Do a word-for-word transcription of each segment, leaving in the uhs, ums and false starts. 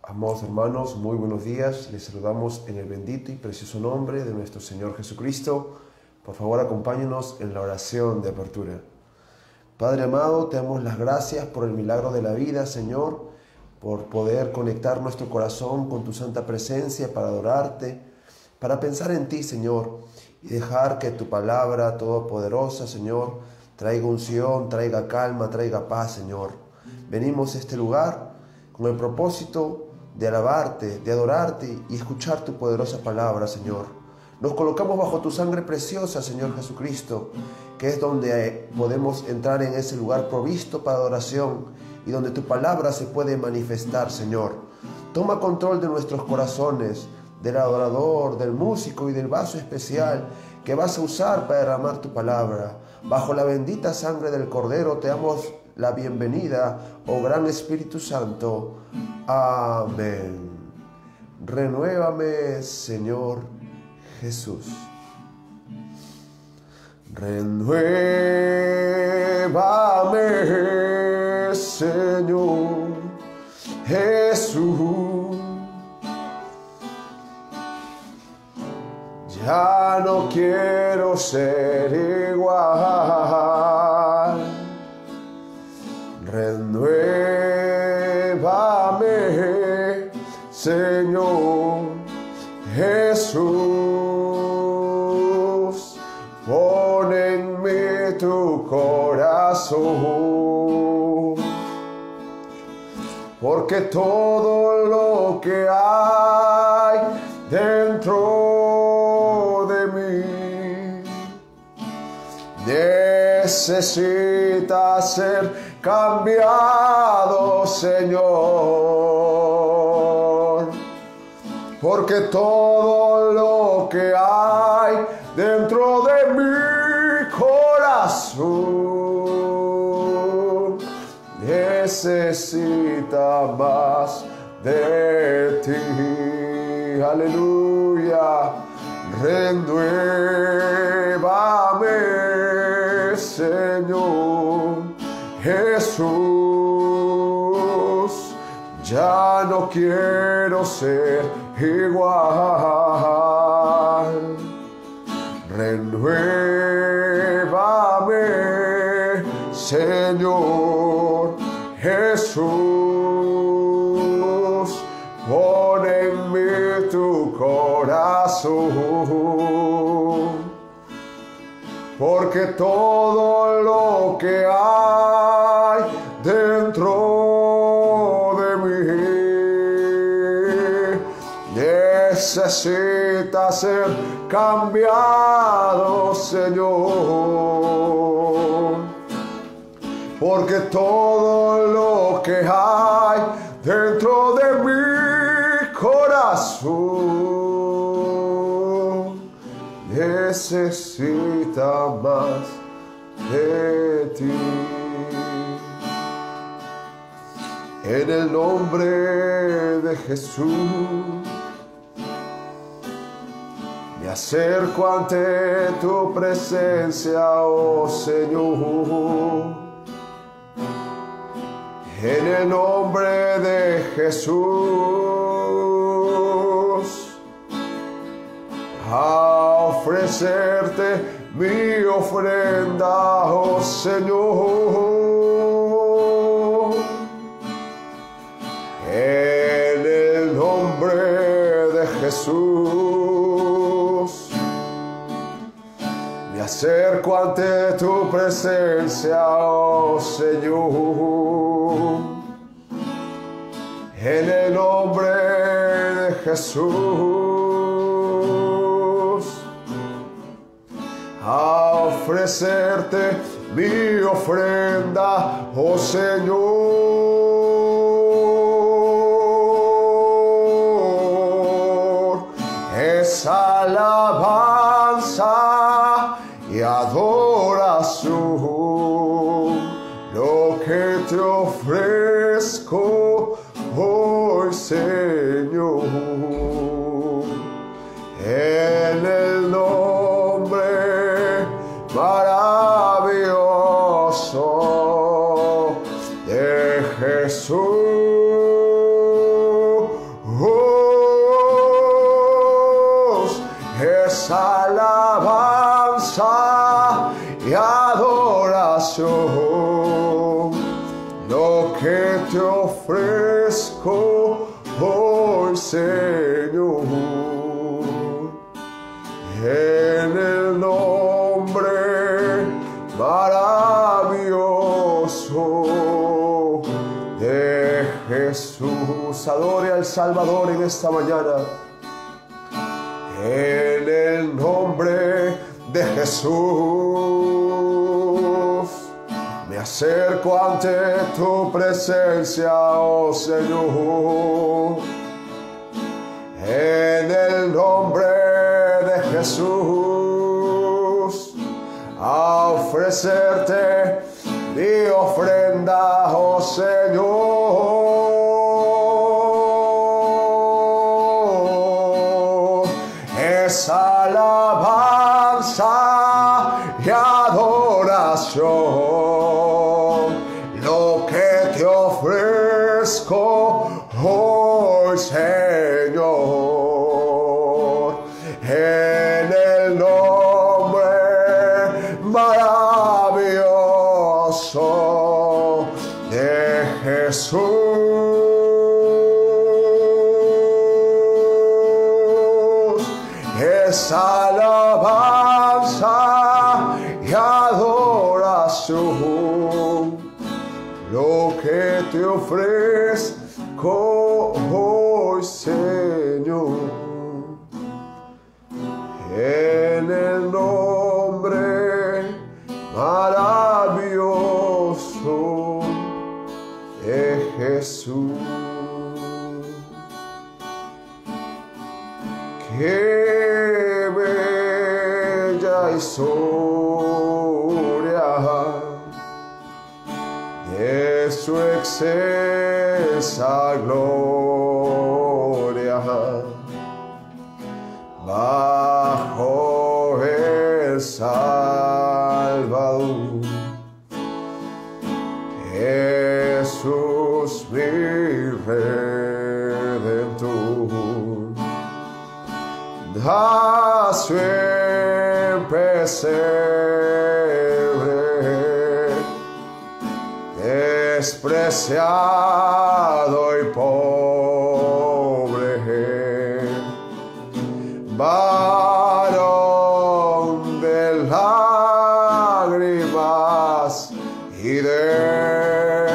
Amados hermanos, muy buenos días. Les saludamos en el bendito y precioso nombre de nuestro Señor Jesucristo. Por favor, acompáñenos en la oración de apertura. Padre amado, te damos las gracias por el milagro de la vida, Señor, por poder conectar nuestro corazón con tu santa presencia para adorarte, para pensar en ti, Señor, y dejar que tu palabra todopoderosa, Señor, traiga unción, traiga calma, traiga paz, Señor. Venimos a este lugar con el propósito de alabarte, de adorarte y escuchar tu poderosa palabra, Señor. Nos colocamos bajo tu sangre preciosa, Señor Jesucristo, que es donde podemos entrar en ese lugar provisto para adoración y donde tu palabra se puede manifestar, Señor. Toma control de nuestros corazones, del adorador, del músico y del vaso especial que vas a usar para derramar tu palabra. Bajo la bendita sangre del Cordero te damos la bienvenida, oh gran Espíritu Santo. Amén. Renuévame, Señor Jesús. Renuévame, Señor Jesús. Ya no quiero ser igual. Renuévame, Señor Jesús. Pon en mí tu corazón, porque todo lo que hay dentro de mí necesita ser cambiado, Señor, porque todo lo que hay dentro de mi corazón necesita más de ti. Aleluya. Renuévame, Señor Jesús. Ya no quiero ser igual. Renuévame, Señor Jesús. Pon en mí tu corazón, porque todo lo que hay dentro de mí necesita ser cambiado, Señor, porque todo lo que hay dentro de mi corazón necesita más de ti. En el nombre de Jesús me acerco ante tu presencia, oh Señor. En el nombre de Jesús, a ofrecerte mi ofrenda, oh Señor. En el nombre de Jesús, me acerco ante tu presencia, oh Señor. En el nombre de Jesús, a ofrecerte mi ofrenda, oh Señor. Es alabanza y adoración lo que te ofrezco hoy, Señor. En el nombre maravilloso de Jesús. lo que te ofrezco hoy, Señor, en el nombre maravilloso de Jesús. Adore al Salvador en esta mañana. En el nombre de Jesús me acerco ante tu presencia, oh Señor. En el nombre de Jesús a ofrecerte mi ofrenda, oh Señor. Es alabanza y adoración lo que te ofrezco hoy, Señor, en el nombre maravilloso de Jesús. Es alabanza y adoración lo que te ofrezco hoy, Señor, en el nombre maravilloso de Jesús. Qué bella historia de su excelsa gloria bajo el Salvador. Jesús mi Redentor, da su pesebre, despreciado y pobre, varón de lágrimas y de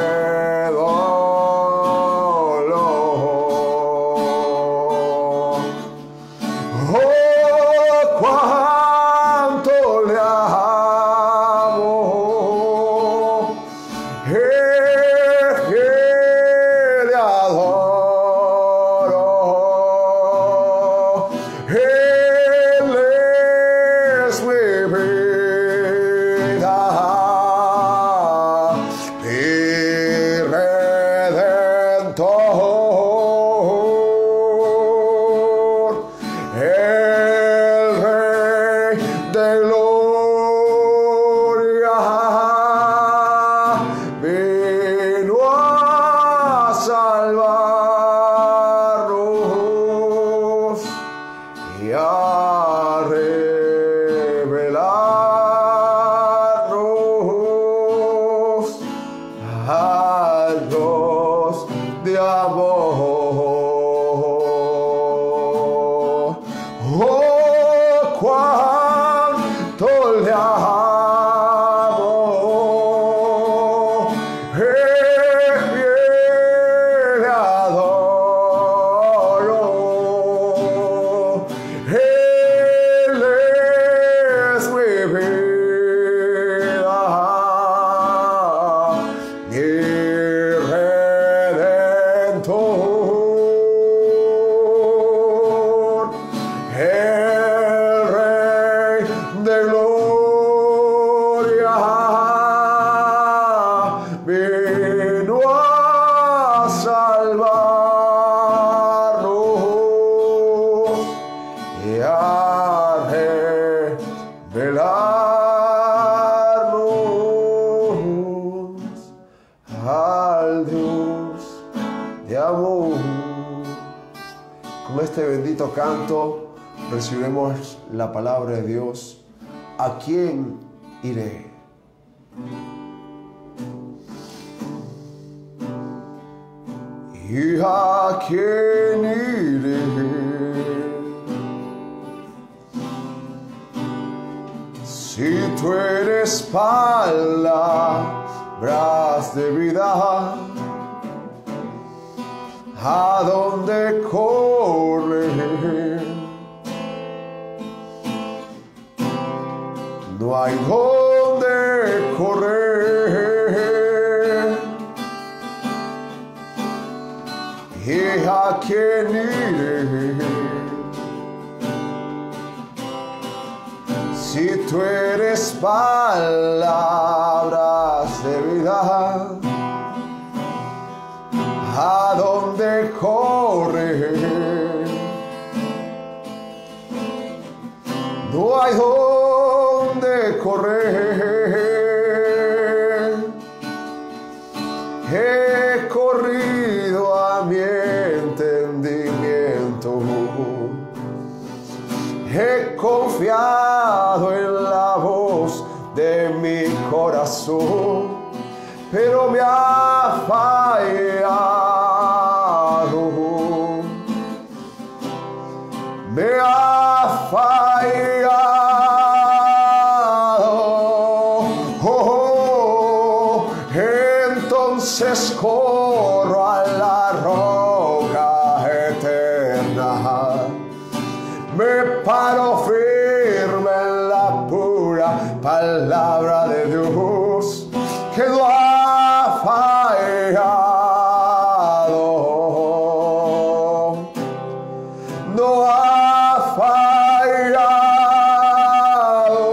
Este bendito canto recibiremos la palabra de Dios. ¿A quién iré? ¿Y a quién iré? Si tú eres palabras de vida, ¿a dónde correr? No hay dónde correr. ¿Y a quién iré? Si tú eres palabras de vida, ¿a dónde correr? No hay dónde correr. He corrido a mi entendimiento, he confiado en la voz de mi corazón, pero me ha fallado, me ha fallado. Oh, oh, entonces corro a la roca eterna, me paro firme en la pura palabra de Dios, que no ha fallado, no ha fallado.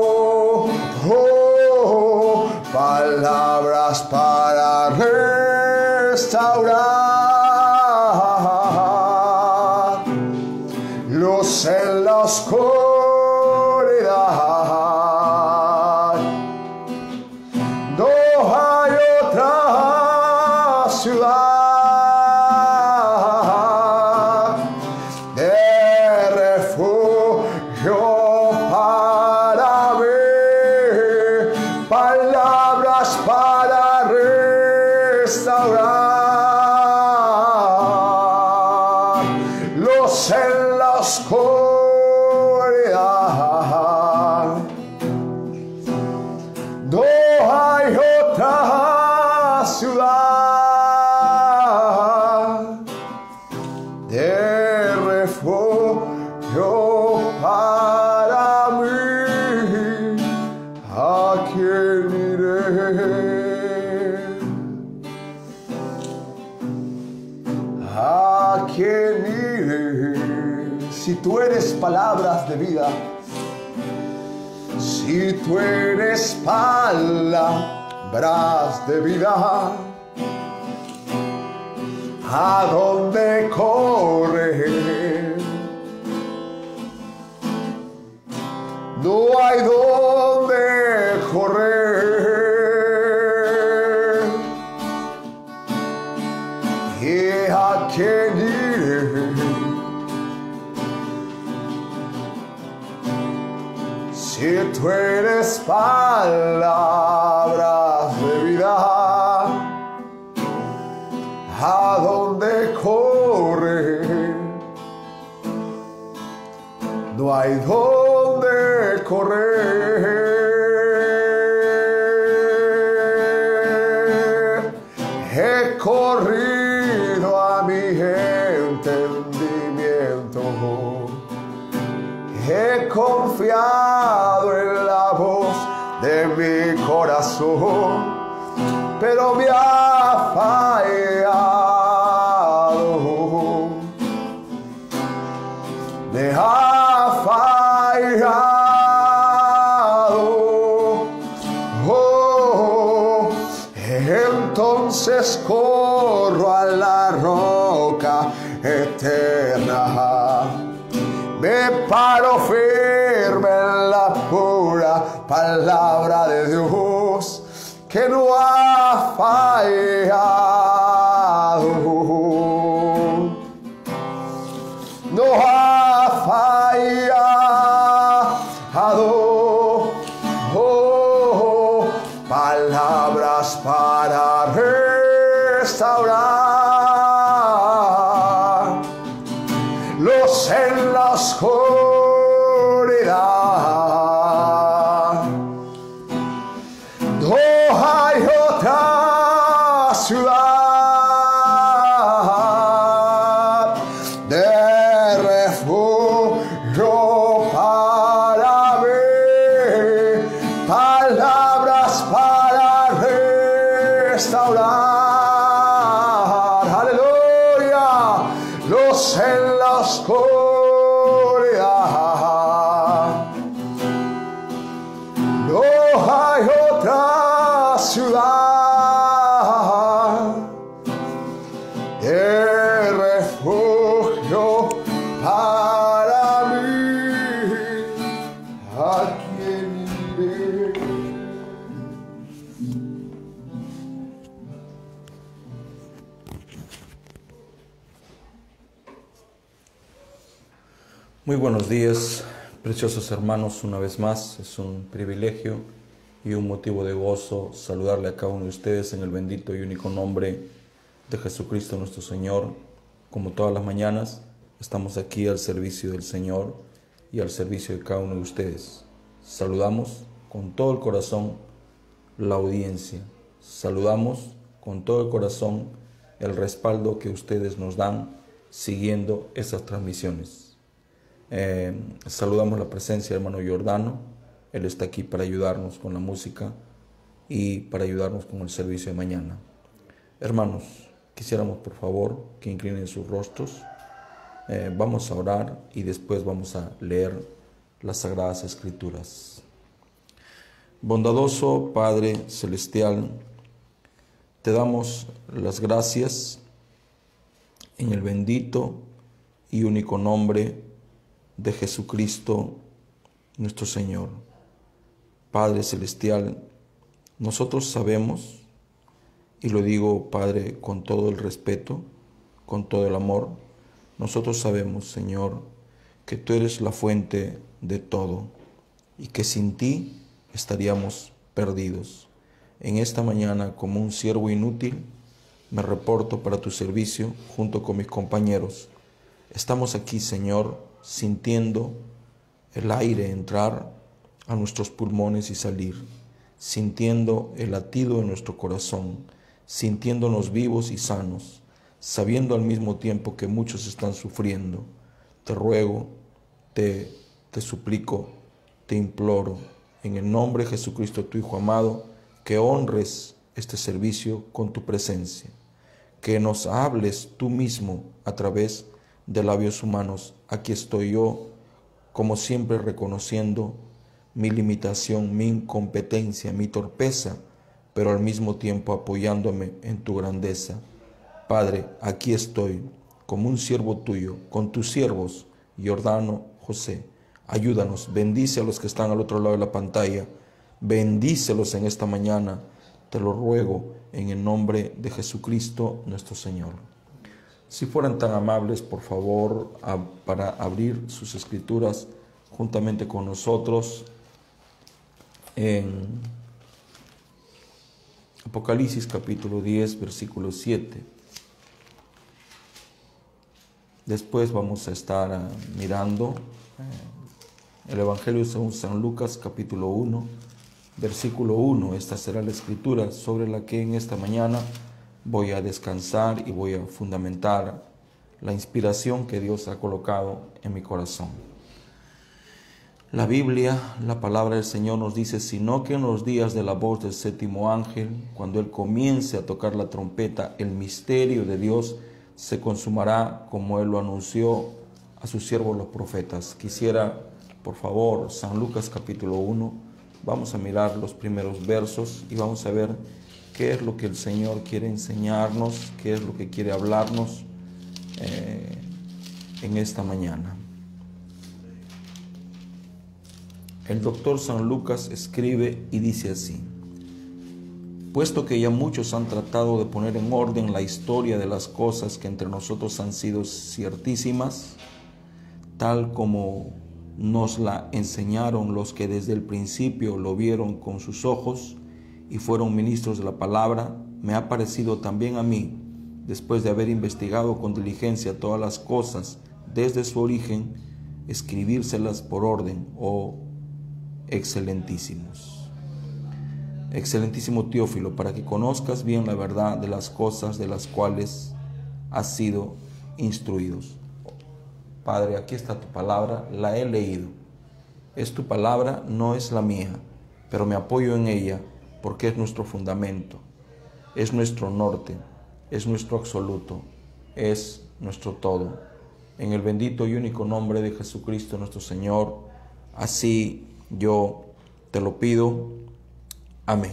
Oh, palabras para restaurar, luz en la oscuridad. No hay otra ciudad de refugio para mí. Palabras para restaurar, luz en la oscuridad. No hay otra ciudad de refugio para mí. ¿A quién iré? ¿A quién iré? Si tú eres palabras de vida, si tú eres palabras de vida, ¿a dónde correr? No hay dónde correr. ¿Y a quién iré? Si tú eres palabras de vida, ¿a dónde correr? No hay dónde correr. He corrido a mi entendimiento, he confiado en la voz de mi corazón, pero me ha fallado, me ha fallado. Oh, entonces corro a la roca eterna, me paro firme en la pura palabra de Dios, que no ha fallado, no ha fallado. Oh, palabras para restaurar, otra ciudad de refugio para mí, palabras para restaurar, aleluya, los en la oscuridad. No hay otra ciudad de refugio para mí, a quien iré. Muy buenos días, preciosos hermanos, una vez más. Es un privilegio y un motivo de gozo saludarle a cada uno de ustedes en el bendito y único nombre de Jesucristo nuestro Señor. Como todas las mañanas, estamos aquí al servicio del Señor y al servicio de cada uno de ustedes. Saludamos con todo el corazón la audiencia. Saludamos con todo el corazón el respaldo que ustedes nos dan siguiendo esas transmisiones. Eh, saludamos la presencia del hermano Giordano. Él está aquí para ayudarnos con la música y para ayudarnos con el servicio de mañana. Hermanos, quisiéramos por favor que inclinen sus rostros. Eh, vamos a orar y después vamos a leer las Sagradas Escrituras. Bondadoso Padre Celestial, te damos las gracias en el bendito y único nombre de Jesucristo nuestro Señor. Padre Celestial, nosotros sabemos, y lo digo, Padre, con todo el respeto, con todo el amor, nosotros sabemos, Señor, que tú eres la fuente de todo y que sin ti estaríamos perdidos. En esta mañana, como un siervo inútil, me reporto para tu servicio junto con mis compañeros. Estamos aquí, Señor, sintiendo el aire entrar a nuestros pulmones y salir, sintiendo el latido de nuestro corazón, sintiéndonos vivos y sanos, sabiendo al mismo tiempo que muchos están sufriendo. Te ruego, te, te suplico, te imploro, en el nombre de Jesucristo, tu Hijo amado, que honres este servicio con tu presencia, que nos hables tú mismo a través de labios humanos. Aquí estoy yo, como siempre, reconociendo mi limitación, mi incompetencia, mi torpeza, pero al mismo tiempo apoyándome en tu grandeza. Padre, aquí estoy, como un siervo tuyo, con tus siervos, Giordano, José. Ayúdanos, bendice a los que están al otro lado de la pantalla, bendícelos en esta mañana, te lo ruego en el nombre de Jesucristo nuestro Señor. Si fueran tan amables, por favor, a, para abrir sus escrituras juntamente con nosotros en Apocalipsis capítulo diez, versículo siete. Después vamos a estar uh, mirando eh, el Evangelio según San Lucas capítulo uno, versículo uno. Esta será la escritura sobre la que en esta mañana voy a descansar y voy a fundamentar la inspiración que Dios ha colocado en mi corazón. La Biblia, la palabra del Señor nos dice: sino que en los días de la voz del séptimo ángel, cuando Él comience a tocar la trompeta, el misterio de Dios se consumará como Él lo anunció a sus siervos los profetas. Quisiera, por favor, San Lucas capítulo uno, vamos a mirar los primeros versos y vamos a ver qué es lo que el Señor quiere enseñarnos, qué es lo que quiere hablarnos eh, en esta mañana. El doctor San Lucas escribe y dice así: puesto que ya muchos han tratado de poner en orden la historia de las cosas que entre nosotros han sido ciertísimas, tal como nos la enseñaron los que desde el principio lo vieron con sus ojos y fueron ministros de la palabra, me ha parecido también a mí, después de haber investigado con diligencia todas las cosas desde su origen, escribírselas por orden, oh excelentísimos. excelentísimo Teófilo, para que conozcas bien la verdad de las cosas de las cuales has sido instruidos. Padre, aquí está tu palabra, la he leído. Es tu palabra, no es la mía, pero me apoyo en ella porque es nuestro fundamento, es nuestro norte, es nuestro absoluto, es nuestro todo. En el bendito y único nombre de Jesucristo nuestro Señor, así yo te lo pido. Amén.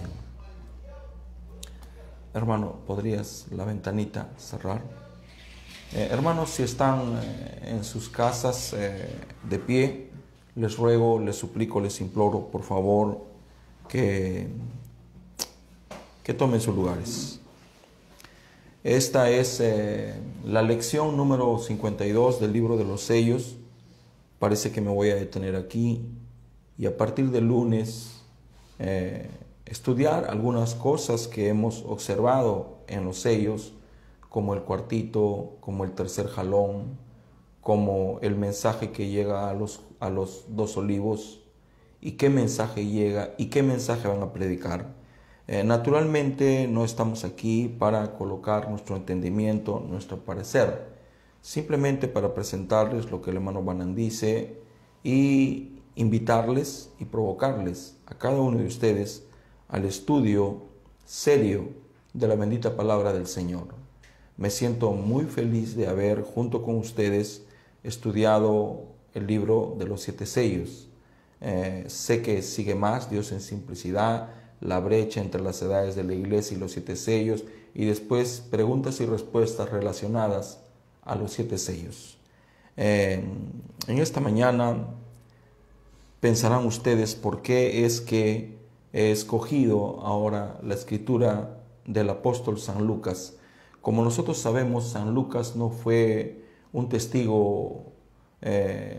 Hermano, ¿podrías la ventanita cerrar? Eh, hermanos, si están eh, en sus casas eh, de pie, les ruego, les suplico, les imploro, por favor, que, que tomen sus lugares. Esta es eh, la lección número cincuenta y dos del libro de los sellos. Parece que me voy a detener aquí y a partir del lunes eh, estudiar algunas cosas que hemos observado en los sellos, como el cuartito, como el tercer jalón, como el mensaje que llega a los, a los dos olivos, y qué mensaje llega y qué mensaje van a predicar. Eh, naturalmente no estamos aquí para colocar nuestro entendimiento, nuestro parecer, simplemente para presentarles lo que el hermano Branham dice y invitarles y provocarles a cada uno de ustedes al estudio serio de la bendita palabra del Señor. Me siento muy feliz de haber junto con ustedes estudiado el libro de los siete sellos. Eh, sé que sigue más, Dios en simplicidad, la brecha entre las edades de la iglesia y los siete sellos, y después preguntas y respuestas relacionadas a los siete sellos. Eh, en esta mañana pensarán ustedes por qué es que he escogido ahora la escritura del apóstol San Lucas. Como nosotros sabemos, San Lucas no fue un testigo eh,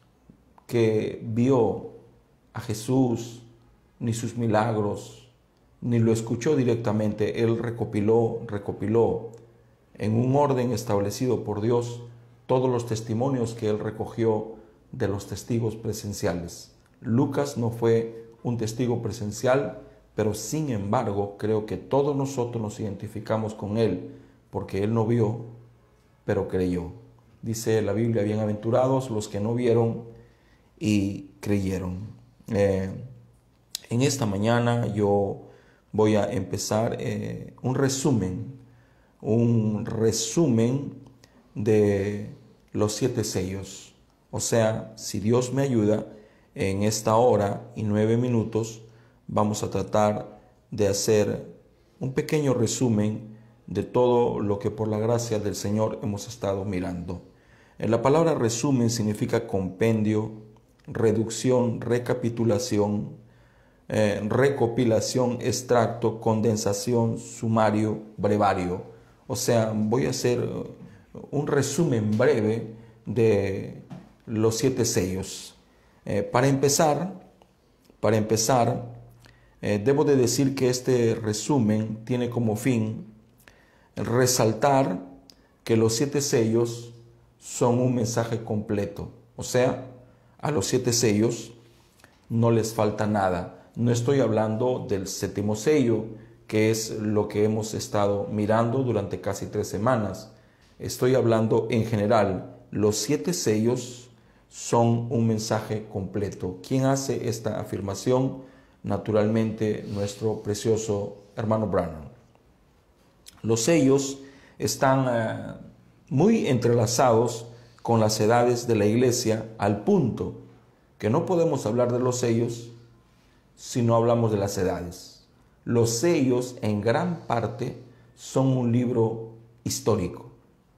que vio a Jesús, ni sus milagros, ni lo escuchó directamente. Él recopiló, recopiló en un orden establecido por Dios todos los testimonios que él recogió de los testigos presenciales. Lucas no fue un testigo presencial, pero sin embargo creo que todos nosotros nos identificamos con él, porque él no vio, pero creyó. Dice la Biblia, bienaventurados los que no vieron y creyeron. Eh, En esta mañana yo voy a empezar eh, un resumen, un resumen de los siete sellos. O sea, si Dios me ayuda, en esta hora y nueve minutos vamos a tratar de hacer un pequeño resumen de todo lo que por la gracia del Señor hemos estado mirando. En la palabra resumen significa compendio, reducción, recapitulación, Eh, recopilación, extracto, condensación, sumario, brevario. O sea, voy a hacer un resumen breve de los siete sellos. Eh, para empezar, para empezar, eh, debo de decir que este resumen tiene como fin resaltar que los siete sellos son un mensaje completo. O sea, a los siete sellos no les falta nada. No estoy hablando del séptimo sello, que es lo que hemos estado mirando durante casi tres semanas. Estoy hablando en general. Los siete sellos son un mensaje completo. ¿Quién hace esta afirmación? Naturalmente, nuestro precioso hermano Branham. Los sellos están eh, muy entrelazados con las edades de la iglesia, al punto que no podemos hablar de los sellos si no hablamos de las edades. Los sellos en gran parte son un libro histórico.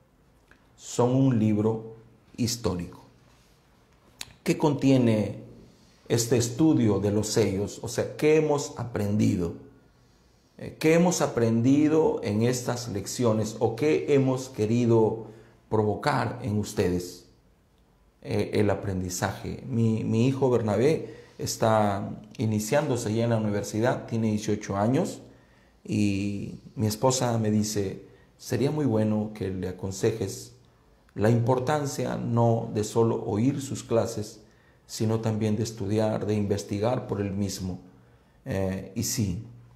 Son un libro histórico. ¿Qué contiene este estudio de los sellos? O sea, ¿qué hemos aprendido? ¿Qué hemos aprendido en estas lecciones o qué hemos querido provocar en ustedes? Eh, el aprendizaje. Mi, mi hijo Bernabé está iniciándose ya en la universidad, tiene dieciocho años, y mi esposa me dice, sería muy bueno que le aconsejes la importancia no de solo oír sus clases, sino también de estudiar, de investigar por él mismo. Eh, y sí,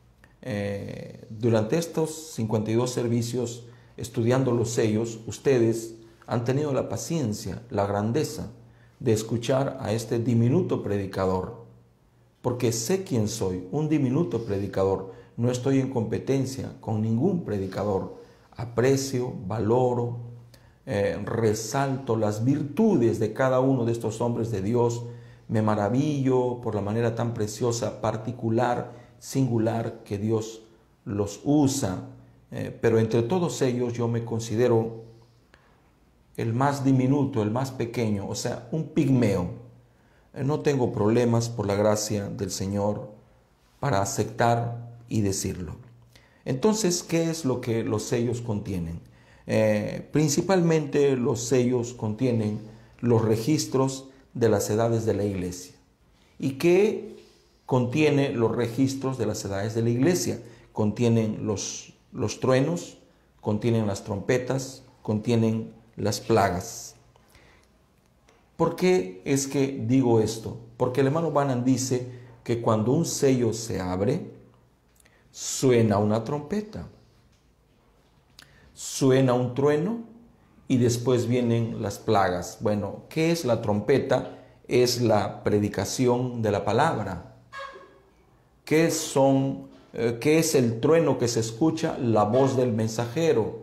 eh, durante estos cincuenta y dos servicios, estudiando los sellos, ustedes han tenido la paciencia, la grandeza de escuchar a este diminuto predicador, porque sé quién soy, un diminuto predicador. No estoy en competencia con ningún predicador. Aprecio, valoro, eh, resalto las virtudes de cada uno de estos hombres de Dios. Me maravillo por la manera tan preciosa, particular, singular que Dios los usa. Eh, pero entre todos ellos yo me considero el más diminuto, el más pequeño, o sea, un pigmeo. Eh, no tengo problemas por la gracia del Señor para aceptar y decirlo. Entonces, ¿qué es lo que los sellos contienen? Eh, principalmente los sellos contienen los registros de las edades de la iglesia. ¿Y qué contiene los registros de las edades de la iglesia? Contienen los, los truenos, contienen las trompetas, contienen las plagas. ¿Por qué es que digo esto? Porque el hermano Branham dice que cuando un sello se abre, suena una trompeta, suena un trueno y después vienen las plagas. Bueno, ¿qué es la trompeta? Es la predicación de la palabra. ¿Qué son, eh, qué es el trueno que se escucha? La voz del mensajero.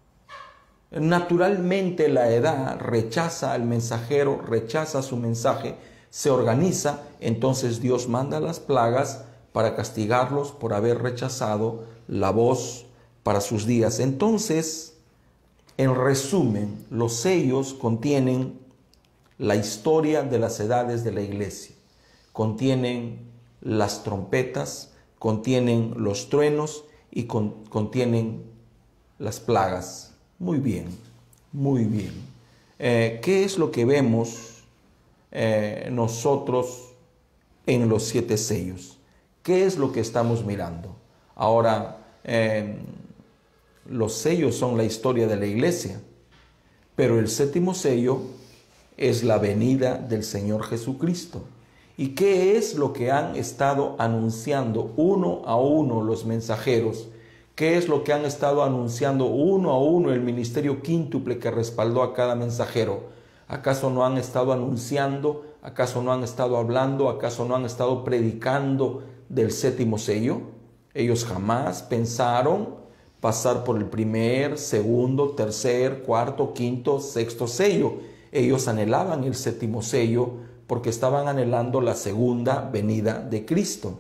Naturalmente la edad rechaza al mensajero, rechaza su mensaje, se organiza, entonces Dios manda las plagas para castigarlos por haber rechazado la voz para sus días. Entonces, en resumen, los sellos contienen la historia de las edades de la iglesia, contienen las trompetas, contienen los truenos y con, contienen las plagas. Muy bien, muy bien. Eh, ¿Qué es lo que vemos eh, nosotros en los siete sellos? ¿Qué es lo que estamos mirando? Ahora, eh, los sellos son la historia de la iglesia, pero el séptimo sello es la venida del Señor Jesucristo. ¿Y qué es lo que han estado anunciando uno a uno los mensajeros? ¿Qué es lo que han estado anunciando uno a uno el ministerio quíntuple que respaldó a cada mensajero? ¿Acaso no han estado anunciando? ¿Acaso no han estado hablando? ¿Acaso no han estado predicando del séptimo sello? Ellos jamás pensaron pasar por el primer, segundo, tercer, cuarto, quinto, sexto sello. Ellos anhelaban el séptimo sello porque estaban anhelando la segunda venida de Cristo.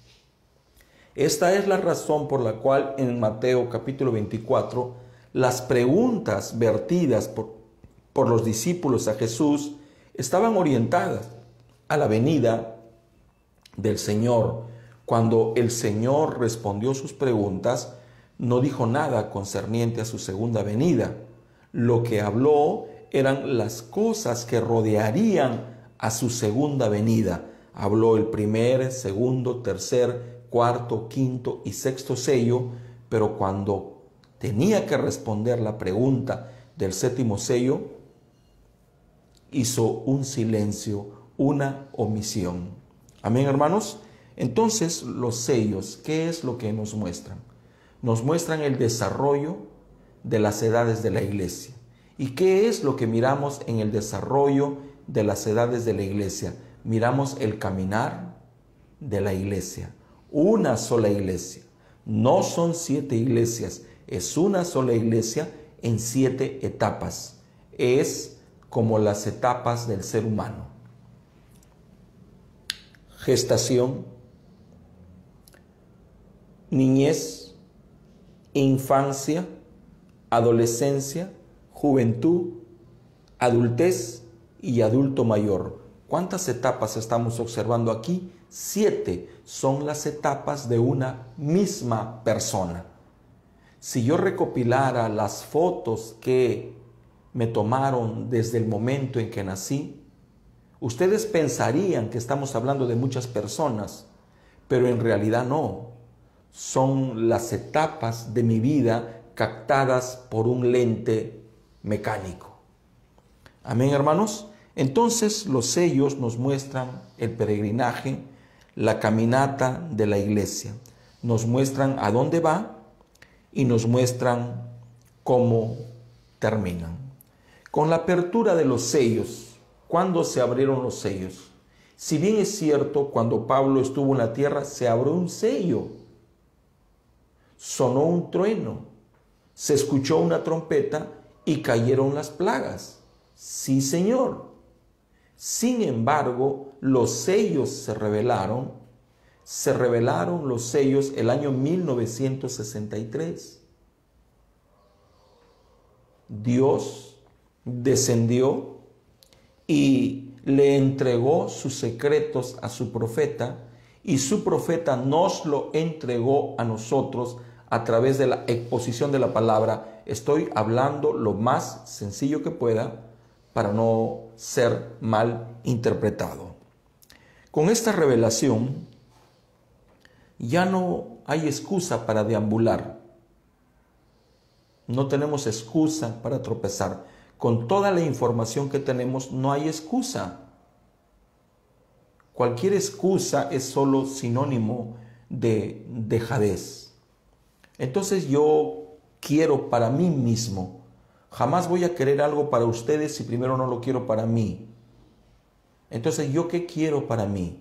Esta es la razón por la cual en Mateo capítulo veinticuatro las preguntas vertidas por, por los discípulos a Jesús estaban orientadas a la venida del Señor. Cuando el Señor respondió sus preguntas, no dijo nada concerniente a su segunda venida. Lo que habló eran las cosas que rodearían a su segunda venida. Habló el primer, segundo, tercer, cuarto, quinto y sexto sello, pero cuando tenía que responder la pregunta del séptimo sello, hizo un silencio, una omisión. Amén, hermanos. Entonces, los sellos, ¿qué es lo que nos muestran? Nos muestran el desarrollo de las edades de la iglesia. ¿Y qué es lo que miramos en el desarrollo de las edades de la iglesia? Miramos el caminar de la iglesia. Una sola iglesia. No son siete iglesias, es una sola iglesia en siete etapas. Es como las etapas del ser humano. Gestación, niñez, infancia, adolescencia, juventud, adultez y adulto mayor. ¿Cuántas etapas estamos observando aquí? Siete son las etapas de una misma persona. Si yo recopilara las fotos que me tomaron desde el momento en que nací, ustedes pensarían que estamos hablando de muchas personas, pero en realidad no. Son las etapas de mi vida captadas por un lente mecánico. Amén, hermanos. Entonces los sellos nos muestran el peregrinaje, la caminata de la iglesia. nos muestran a dónde va y nos muestran cómo terminan. Con la apertura de los sellos, ¿cuándo se abrieron los sellos? Si bien es cierto, cuando Pablo estuvo en la tierra, se abrió un sello, sonó un trueno, se escuchó una trompeta y cayeron las plagas. Sí, Señor. Sin embargo, los sellos se revelaron, se revelaron los sellos el año mil novecientos sesenta y tres. Dios descendió y le entregó sus secretos a su profeta, y su profeta nos lo entregó a nosotros a través de la exposición de la palabra. Estoy hablando lo más sencillo que pueda para no ser mal interpretado. Con esta revelación ya no hay excusa para deambular. No tenemos excusa para tropezar. Con toda la información que tenemos, no hay excusa. Cualquier excusa es solo sinónimo de dejadez. Entonces yo quiero para mí mismo. Jamás voy a querer algo para ustedes si primero no lo quiero para mí. Entonces, ¿yo qué quiero para mí?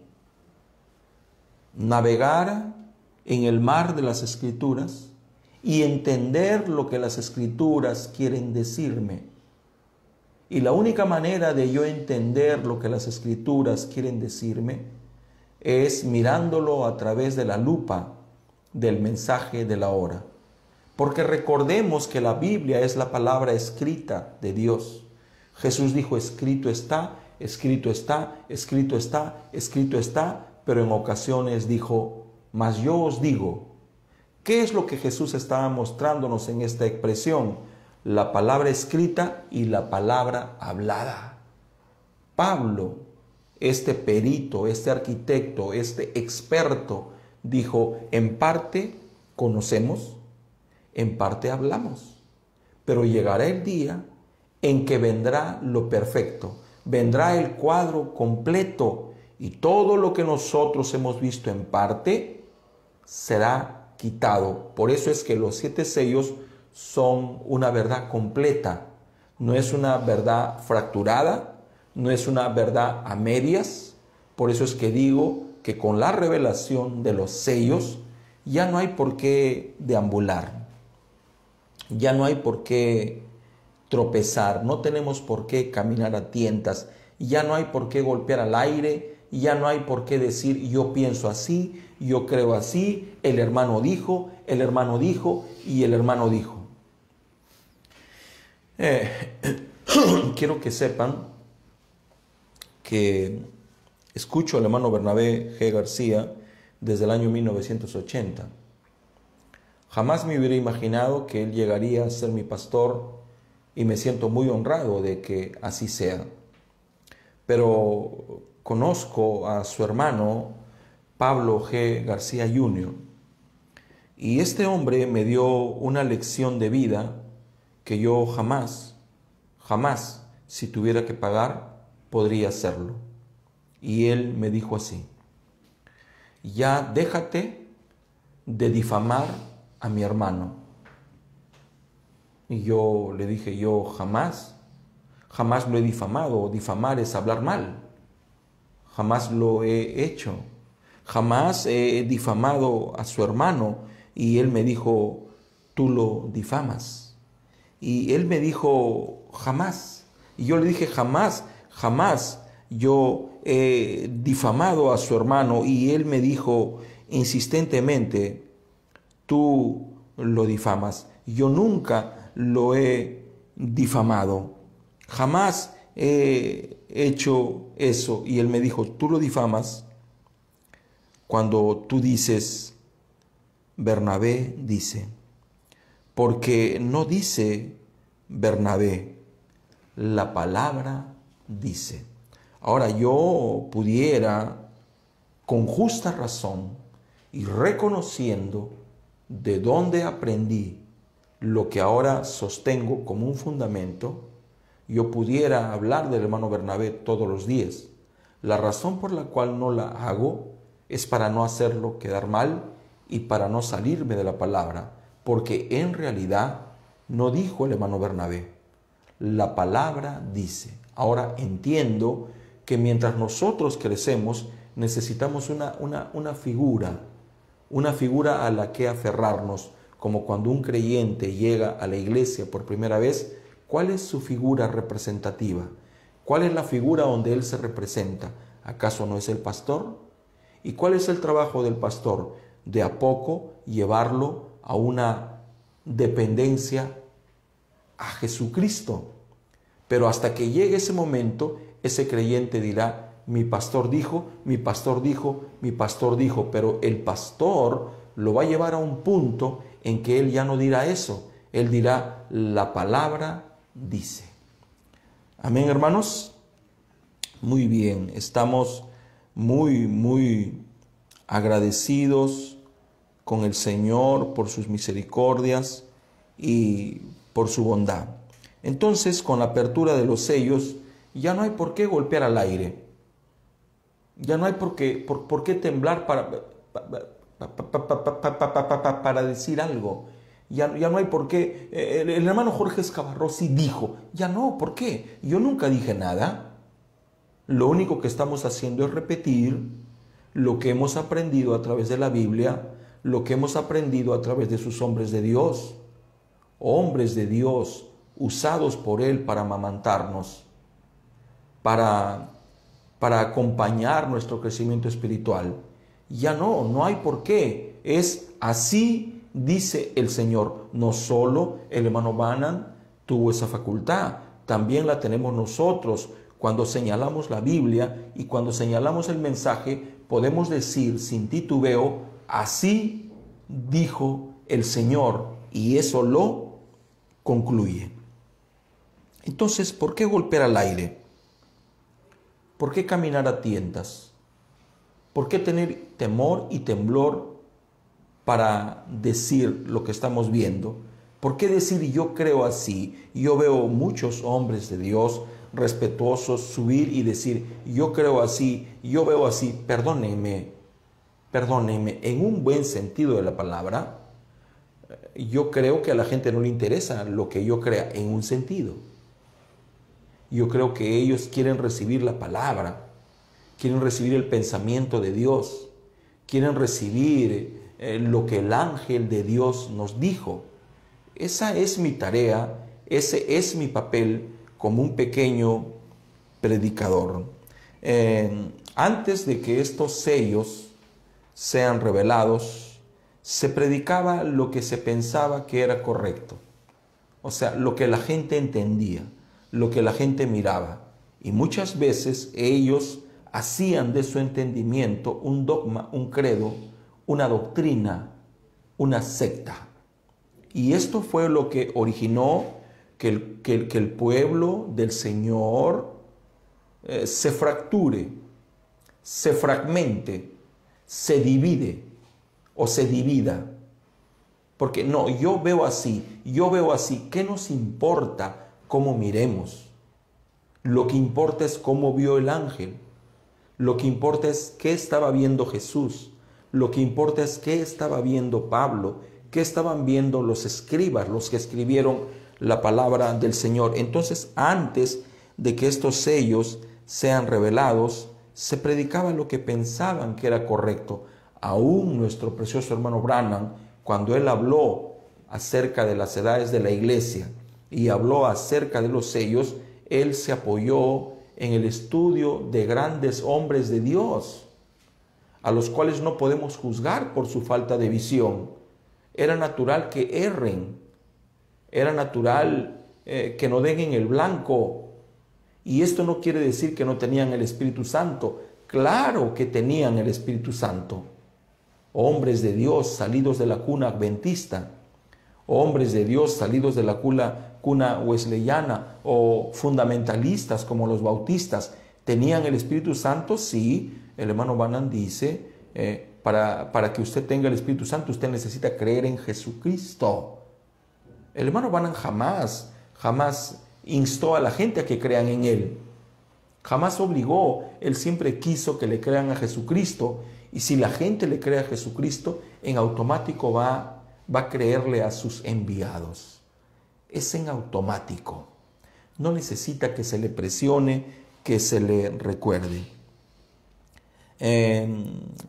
Navegar en el mar de las Escrituras y entender lo que las Escrituras quieren decirme. Y la única manera de yo entender lo que las Escrituras quieren decirme es mirándolo a través de la lupa del mensaje de la hora. Porque recordemos que la Biblia es la palabra escrita de Dios. Jesús dijo, escrito está, escrito está, escrito está, escrito está, pero en ocasiones dijo, mas yo os digo. ¿Qué es lo que Jesús estaba mostrándonos en esta expresión? La palabra escrita y la palabra hablada. Pablo, este perito, este arquitecto, este experto, dijo, en parte conocemos, en parte hablamos, pero llegará el día en que vendrá lo perfecto, vendrá el cuadro completo y todo lo que nosotros hemos visto en parte será quitado. Por eso es que los siete sellos son una verdad completa, no es una verdad fracturada, no es una verdad a medias. Por eso es que digo que con la revelación de los sellos ya no hay por qué deambular. Ya no hay por qué tropezar, no tenemos por qué caminar a tientas, ya no hay por qué golpear al aire, ya no hay por qué decir yo pienso así, yo creo así, el hermano dijo, el hermano dijo y el hermano dijo. Eh, quiero que sepan que escucho al hermano Bernabé G. García desde el año mil novecientos ochenta. Jamás me hubiera imaginado que él llegaría a ser mi pastor y me siento muy honrado de que así sea. Pero conozco a su hermano Pablo G. García junior y este hombre me dio una lección de vida que yo jamás, jamás, si tuviera que pagar, podría hacerlo. Y él me dijo así, ya déjate de difamar a mi hermano. Y yo le dije, yo jamás, jamás lo he difamado. Difamar es hablar mal. Jamás lo he hecho. Jamás he difamado a su hermano. Y él me dijo, tú lo difamas. Y él me dijo, jamás. Y yo le dije, jamás, jamás yo he difamado a su hermano. Y él me dijo insistentemente, tú lo difamas. Yo nunca lo he difamado. Jamás he hecho eso. Y él me dijo, tú lo difamas cuando tú dices, Bernabé dice. Porque no dice Bernabé, la palabra dice. Ahora yo pudiera, con justa razón y reconociendo de dónde aprendí lo que ahora sostengo como un fundamento, yo pudiera hablar del hermano Bernabé todos los días. La razón por la cual no la hago es para no hacerlo quedar mal y para no salirme de la palabra, porque en realidad no dijo el hermano Bernabé, la palabra dice. Ahora entiendo que mientras nosotros crecemos necesitamos una, una, una figura, una figura a la que aferrarnos, como cuando un creyente llega a la iglesia por primera vez. ¿Cuál es su figura representativa? ¿Cuál es la figura donde él se representa? ¿Acaso no es el pastor? ¿Y cuál es el trabajo del pastor? De a poco llevarlo a una dependencia a Jesucristo. Pero hasta que llegue ese momento, ese creyente dirá, mi pastor dijo, mi pastor dijo, mi pastor dijo, pero el pastor lo va a llevar a un punto en que él ya no dirá eso, él dirá, la palabra dice. Amén, hermanos. Muy bien, estamos muy, muy agradecidos con el Señor por sus misericordias y por su bondad. Entonces, con la apertura de los sellos, ya no hay por qué golpear al aire. Ya no hay por qué, por, por qué temblar para, para, para decir algo. Ya, ya no hay por qué. El, el hermano Jorge Escabarrosi dijo, ya no, ¿por qué? Yo nunca dije nada. Lo único que estamos haciendo es repetir lo que hemos aprendido a través de la Biblia, lo que hemos aprendido a través de sus hombres de Dios, hombres de Dios usados por Él para amamantarnos, para, para acompañar nuestro crecimiento espiritual. Ya no, no hay por qué. Es así, dice el Señor. No solo el hermano Banan tuvo esa facultad, también la tenemos nosotros. Cuando señalamos la Biblia y cuando señalamos el mensaje, podemos decir sin titubeo, así dijo el Señor, y eso lo concluye. Entonces, ¿por qué golpear al aire? ¿Por qué caminar a tientas? ¿Por qué tener temor y temblor para decir lo que estamos viendo? ¿Por qué decir yo creo así? Yo veo muchos hombres de Dios respetuosos subir y decir yo creo así, yo veo así. Perdónenme, perdónenme, en un buen sentido de la palabra, yo creo que a la gente no le interesa lo que yo crea en un sentido. Yo creo que ellos quieren recibir la palabra, quieren recibir el pensamiento de Dios, quieren recibir eh, lo que el ángel de Dios nos dijo. Esa es mi tarea, ese es mi papel como un pequeño predicador. Eh, antes de que estos sellos sean revelados, se predicaba lo que se pensaba que era correcto. O sea, lo que la gente entendía, lo que la gente miraba. Y muchas veces ellos hacían de su entendimiento un dogma, un credo, una doctrina, una secta. Y esto fue lo que originó que el, que el, que el pueblo del Señor eh, se fracture, se fragmente, se divide o se divida. Porque no, yo veo así, yo veo así. ¿Qué nos importa cómo miremos? Lo que importa es cómo vio el ángel. Lo que importa es qué estaba viendo Jesús. Lo que importa es qué estaba viendo Pablo, qué estaban viendo los escribas, los que escribieron la palabra del Señor. Entonces, antes de que estos sellos sean revelados, se predicaba lo que pensaban que era correcto. Aún nuestro precioso hermano Branham, cuando él habló acerca de las edades de la iglesia y habló acerca de los sellos, él se apoyó en el estudio de grandes hombres de Dios, a los cuales no podemos juzgar por su falta de visión. Era natural que erren, era natural eh, que no den en el blanco. Y esto no quiere decir que no tenían el Espíritu Santo. Claro que tenían el Espíritu Santo. Hombres de Dios salidos de la cuna adventista, hombres de Dios salidos de la cuna, cuna wesleyana o fundamentalistas como los bautistas, ¿tenían el Espíritu Santo? Sí, el hermano Banan dice, eh, para, para que usted tenga el Espíritu Santo, usted necesita creer en Jesucristo. El hermano Banan jamás, jamás instó a la gente a que crean en Él. Jamás obligó. Él siempre quiso que le crean a Jesucristo. Y si la gente le cree a Jesucristo, en automático va, va a creerle a sus enviados. Es en automático. No necesita que se le presione, que se le recuerde. Eh,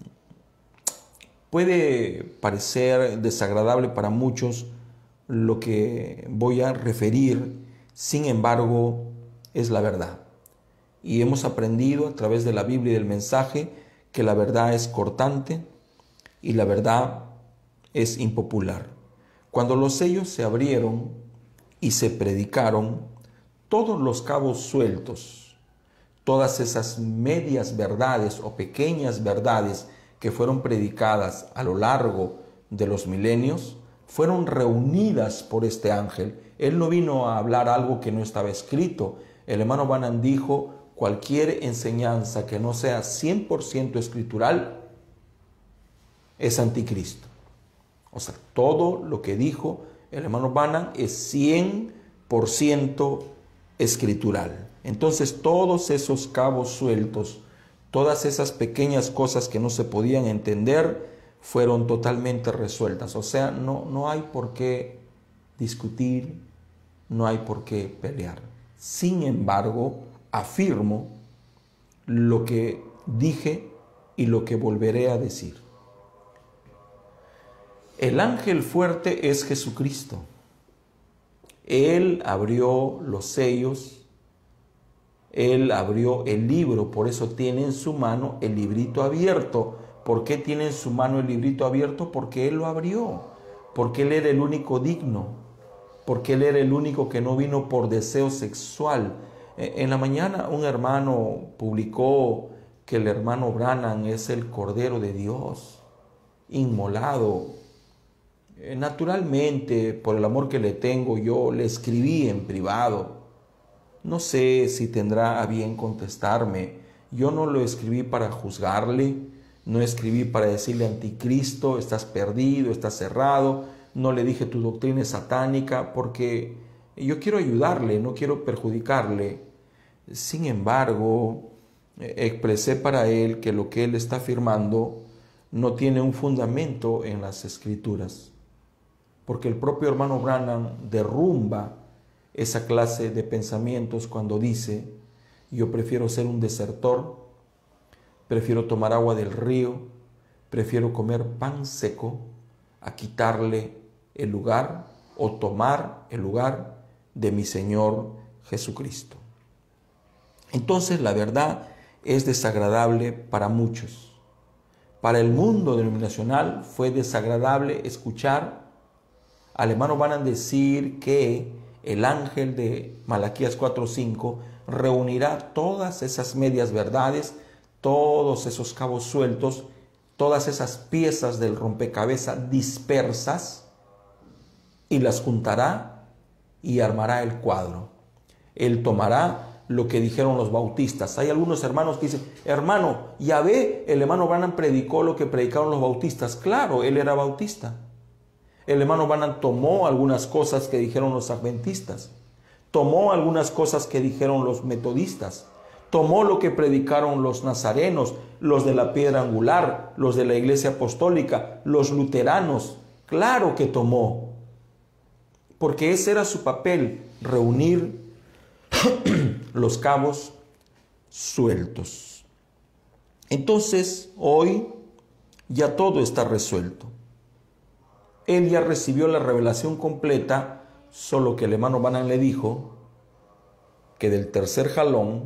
puede parecer desagradable para muchos lo que voy a referir, sin embargo, es la verdad. Y hemos aprendido a través de la Biblia y del mensaje que la verdad es cortante y la verdad es impopular. Cuando los sellos se abrieron y se predicaron, todos los cabos sueltos, todas esas medias verdades o pequeñas verdades que fueron predicadas a lo largo de los milenios, fueron reunidas por este ángel. Él no vino a hablar algo que no estaba escrito. El hermano Branham dijo: cualquier enseñanza que no sea cien por ciento escritural es anticristo. O sea, todo lo que dijo el hermano Branham es cien por ciento escritural. Entonces, todos esos cabos sueltos, todas esas pequeñas cosas que no se podían entender, fueron totalmente resueltas. O sea, no, no hay por qué discutir, no hay por qué pelear. Sin embargo, afirmo lo que dije y lo que volveré a decir. El ángel fuerte es Jesucristo. Él abrió los sellos, Él abrió el libro, por eso tiene en su mano el librito abierto. ¿Por qué tiene en su mano el librito abierto? Porque Él lo abrió, porque Él era el único digno, porque Él era el único que no vino por deseo sexual. En la mañana un hermano publicó que el hermano Branham es el Cordero de Dios, inmolado. Naturalmente, por el amor que le tengo, yo le escribí en privado. No sé si tendrá a bien contestarme. Yo no lo escribí para juzgarle, no escribí para decirle: anticristo, estás perdido, estás cerrado. No le dije: tu doctrina es satánica, porque yo quiero ayudarle, no quiero perjudicarle. Sin embargo, expresé para él que lo que él está afirmando no tiene un fundamento en las Escrituras, porque el propio hermano Branham derrumba esa clase de pensamientos cuando dice: yo prefiero ser un desertor, prefiero tomar agua del río, prefiero comer pan seco a quitarle el lugar o tomar el lugar de mi Señor Jesucristo. Entonces, la verdad es desagradable para muchos. Para el mundo denominacional fue desagradable escuchar al hermano Branham decir que el ángel de Malaquías cuatro cinco reunirá todas esas medias verdades, todos esos cabos sueltos, todas esas piezas del rompecabezas dispersas, y las juntará y armará el cuadro. Él tomará lo que dijeron los bautistas. Hay algunos hermanos que dicen: hermano, ya ve, el hermano Branham predicó lo que predicaron los bautistas. Claro, él era bautista. El hermano Branham tomó algunas cosas que dijeron los adventistas, tomó algunas cosas que dijeron los metodistas, tomó lo que predicaron los nazarenos, los de la piedra angular, los de la iglesia apostólica, los luteranos. Claro que tomó, porque ese era su papel, reunir los cabos sueltos. Entonces, hoy ya todo está resuelto. Él ya recibió la revelación completa, solo que el hermano Branham le dijo que del tercer jalón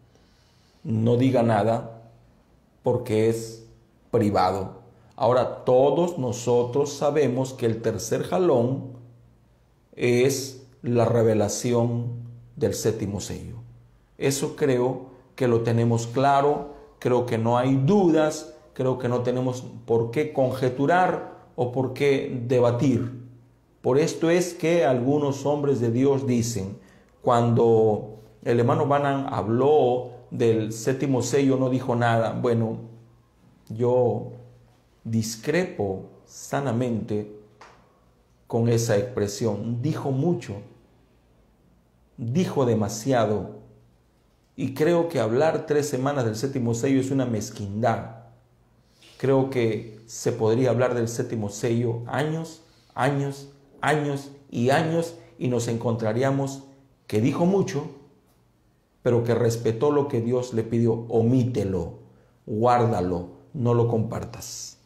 no diga nada porque es privado. Ahora, todos nosotros sabemos que el tercer jalón es la revelación del séptimo sello. Eso creo que lo tenemos claro, creo que no hay dudas, creo que no tenemos por qué conjeturar o por qué debatir. Por esto es que algunos hombres de Dios dicen, cuando el hermano Branham habló del séptimo sello, no dijo nada. Bueno, yo discrepo sanamente con esa expresión. Dijo mucho, dijo demasiado, y creo que hablar tres semanas del séptimo sello es una mezquindad. Creo que se podría hablar del séptimo sello años, años, años y años, y nos encontraríamos que dijo mucho, pero que respetó lo que Dios le pidió. Omítelo, guárdalo, no lo compartas.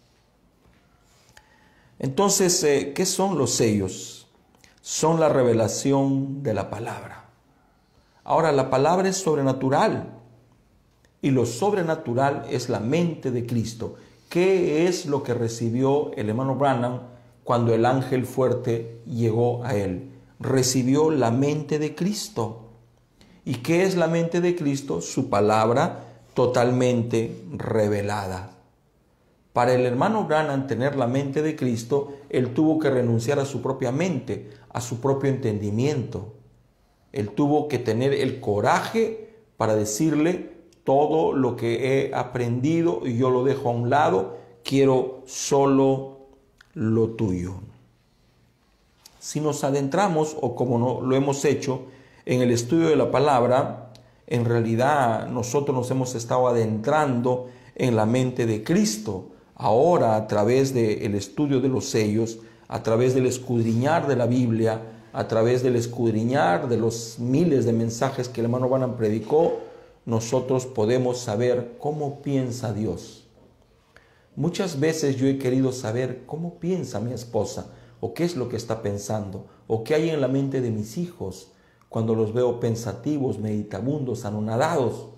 Entonces, eh, ¿qué son los sellos? Son la revelación de la palabra. Ahora, la palabra es sobrenatural, y lo sobrenatural es la mente de Cristo. ¿Qué es lo que recibió el hermano Branham cuando el ángel fuerte llegó a él? Recibió la mente de Cristo. ¿Y qué es la mente de Cristo? Su palabra totalmente revelada. Para el hermano Branham tener la mente de Cristo, él tuvo que renunciar a su propia mente, a su propio entendimiento. Él tuvo que tener el coraje para decirle: todo lo que he aprendido y yo lo dejo a un lado, quiero solo lo tuyo. Si nos adentramos, o como no, lo hemos hecho en el estudio de la palabra, en realidad nosotros nos hemos estado adentrando en la mente de Cristo. Ahora, a través del estudio de los sellos, a través del escudriñar de la Biblia, a través del escudriñar de los miles de mensajes que el hermano Branham predicó, nosotros podemos saber cómo piensa Dios. Muchas veces yo he querido saber cómo piensa mi esposa, o qué es lo que está pensando, o qué hay en la mente de mis hijos cuando los veo pensativos, meditabundos, anonadados.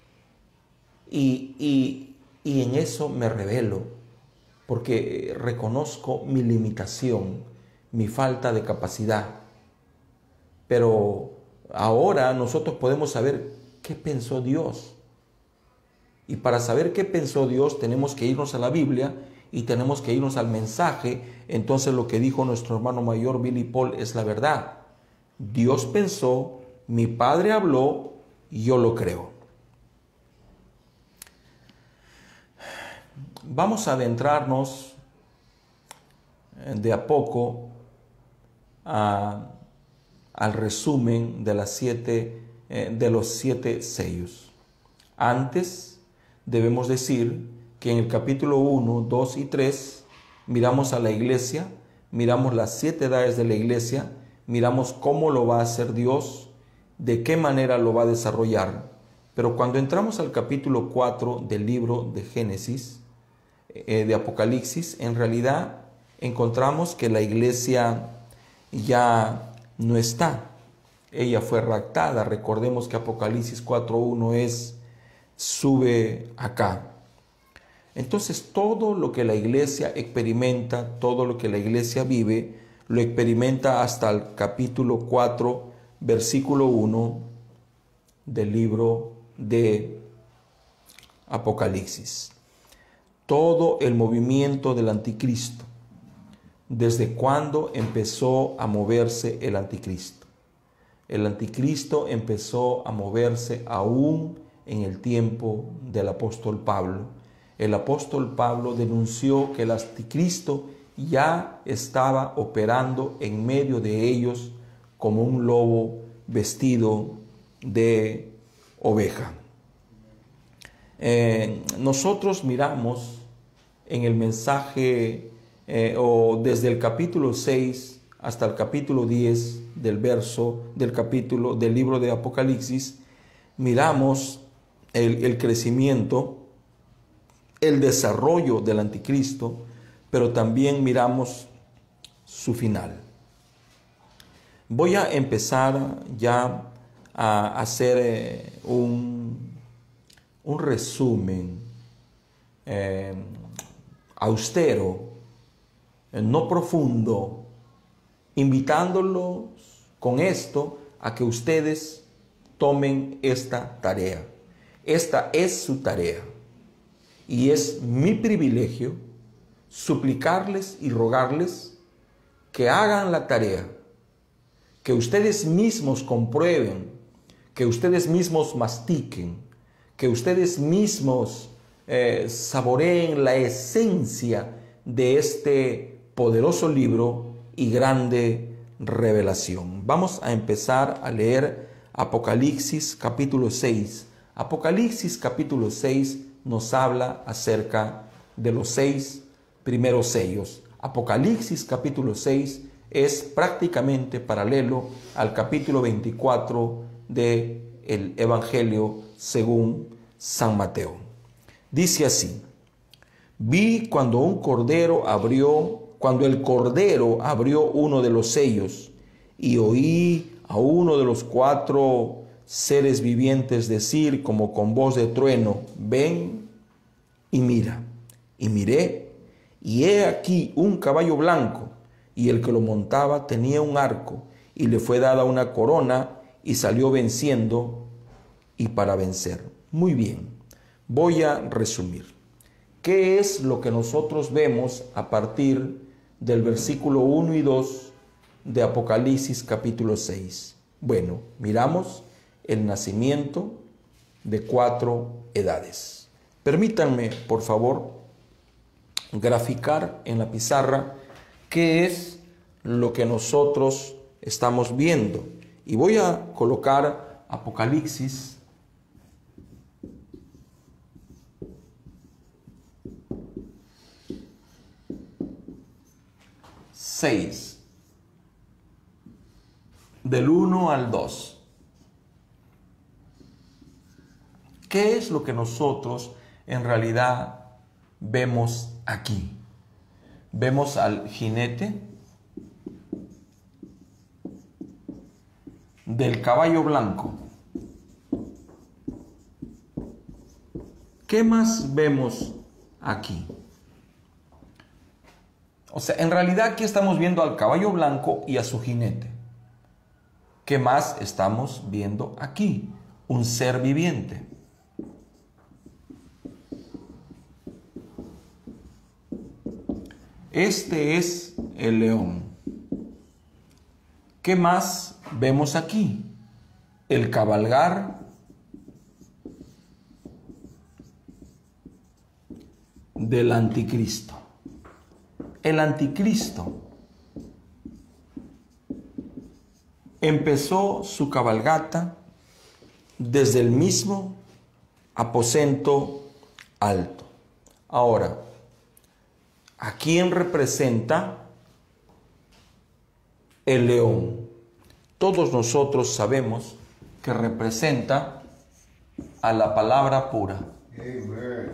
Y, y, y en eso me revelo, porque reconozco mi limitación, mi falta de capacidad. Pero ahora nosotros podemos saber ¿qué pensó Dios? Y para saber qué pensó Dios tenemos que irnos a la Biblia y tenemos que irnos al mensaje. Entonces lo que dijo nuestro hermano mayor Billy Paul es la verdad. Dios pensó, mi Padre habló y yo lo creo. Vamos a adentrarnos de a poco a, al resumen de las siete de los siete sellos. Antes debemos decir que en el capítulo uno, dos y tres miramos a la iglesia, miramos las siete edades de la iglesia, miramos cómo lo va a hacer Dios, de qué manera lo va a desarrollar. Pero cuando entramos al capítulo cuatro del libro de Génesis, eh, de Apocalipsis, en realidad encontramos que la iglesia ya no está. Ella fue raptada. Recordemos que Apocalipsis cuatro uno es: sube acá. Entonces todo lo que la iglesia experimenta, todo lo que la iglesia vive, lo experimenta hasta el capítulo cuatro, versículo uno del libro de Apocalipsis. Todo el movimiento del anticristo. ¿Desde cuándo empezó a moverse el anticristo? El anticristo empezó a moverse aún en el tiempo del apóstol Pablo. El apóstol Pablo denunció que el anticristo ya estaba operando en medio de ellos como un lobo vestido de oveja. Eh, nosotros miramos en el mensaje eh, o desde el capítulo seis hasta el capítulo diez del verso del capítulo del libro de Apocalipsis, miramos el, el crecimiento, el desarrollo del anticristo, pero también miramos su final. Voy a empezar ya a hacer eh, un, un resumen eh, austero, eh, no profundo, invitándolos con esto a que ustedes tomen esta tarea. Esta es su tarea y es mi privilegio suplicarles y rogarles que hagan la tarea, que ustedes mismos comprueben, que ustedes mismos mastiquen, que ustedes mismos eh, saboreen la esencia de este poderoso libro y grande revelación. Vamos a empezar a leer Apocalipsis capítulo seis. Apocalipsis capítulo seis nos habla acerca de los seis primeros sellos. Apocalipsis capítulo seis es prácticamente paralelo al capítulo veinticuatro del Evangelio según San Mateo. Dice así: vi cuando un cordero abrió, cuando el cordero abrió uno de los sellos, y oí a uno de los cuatro seres vivientes decir como con voz de trueno: ven y mira. Y miré, y he aquí un caballo blanco, y el que lo montaba tenía un arco, y le fue dada una corona, y salió venciendo y para vencer. Muy bien, voy a resumir. ¿Qué es lo que nosotros vemos a partir del versículo uno y dos de Apocalipsis capítulo seis? Bueno, miramos el nacimiento de cuatro edades. Permítanme, por favor, graficar en la pizarra qué es lo que nosotros estamos viendo. Y voy a colocar Apocalipsis seis, del uno al dos. ¿Qué es lo que nosotros en realidad vemos aquí? Vemos al jinete del caballo blanco. ¿Qué más vemos aquí? O sea, en realidad aquí estamos viendo al caballo blanco y a su jinete. ¿Qué más estamos viendo aquí? Un ser viviente. Este es el león. ¿Qué más vemos aquí? El cabalgar del anticristo. El anticristo empezó su cabalgata desde el mismo aposento alto. Ahora, ¿a quién representa el león? Todos nosotros sabemos que representa a la palabra pura. Amen.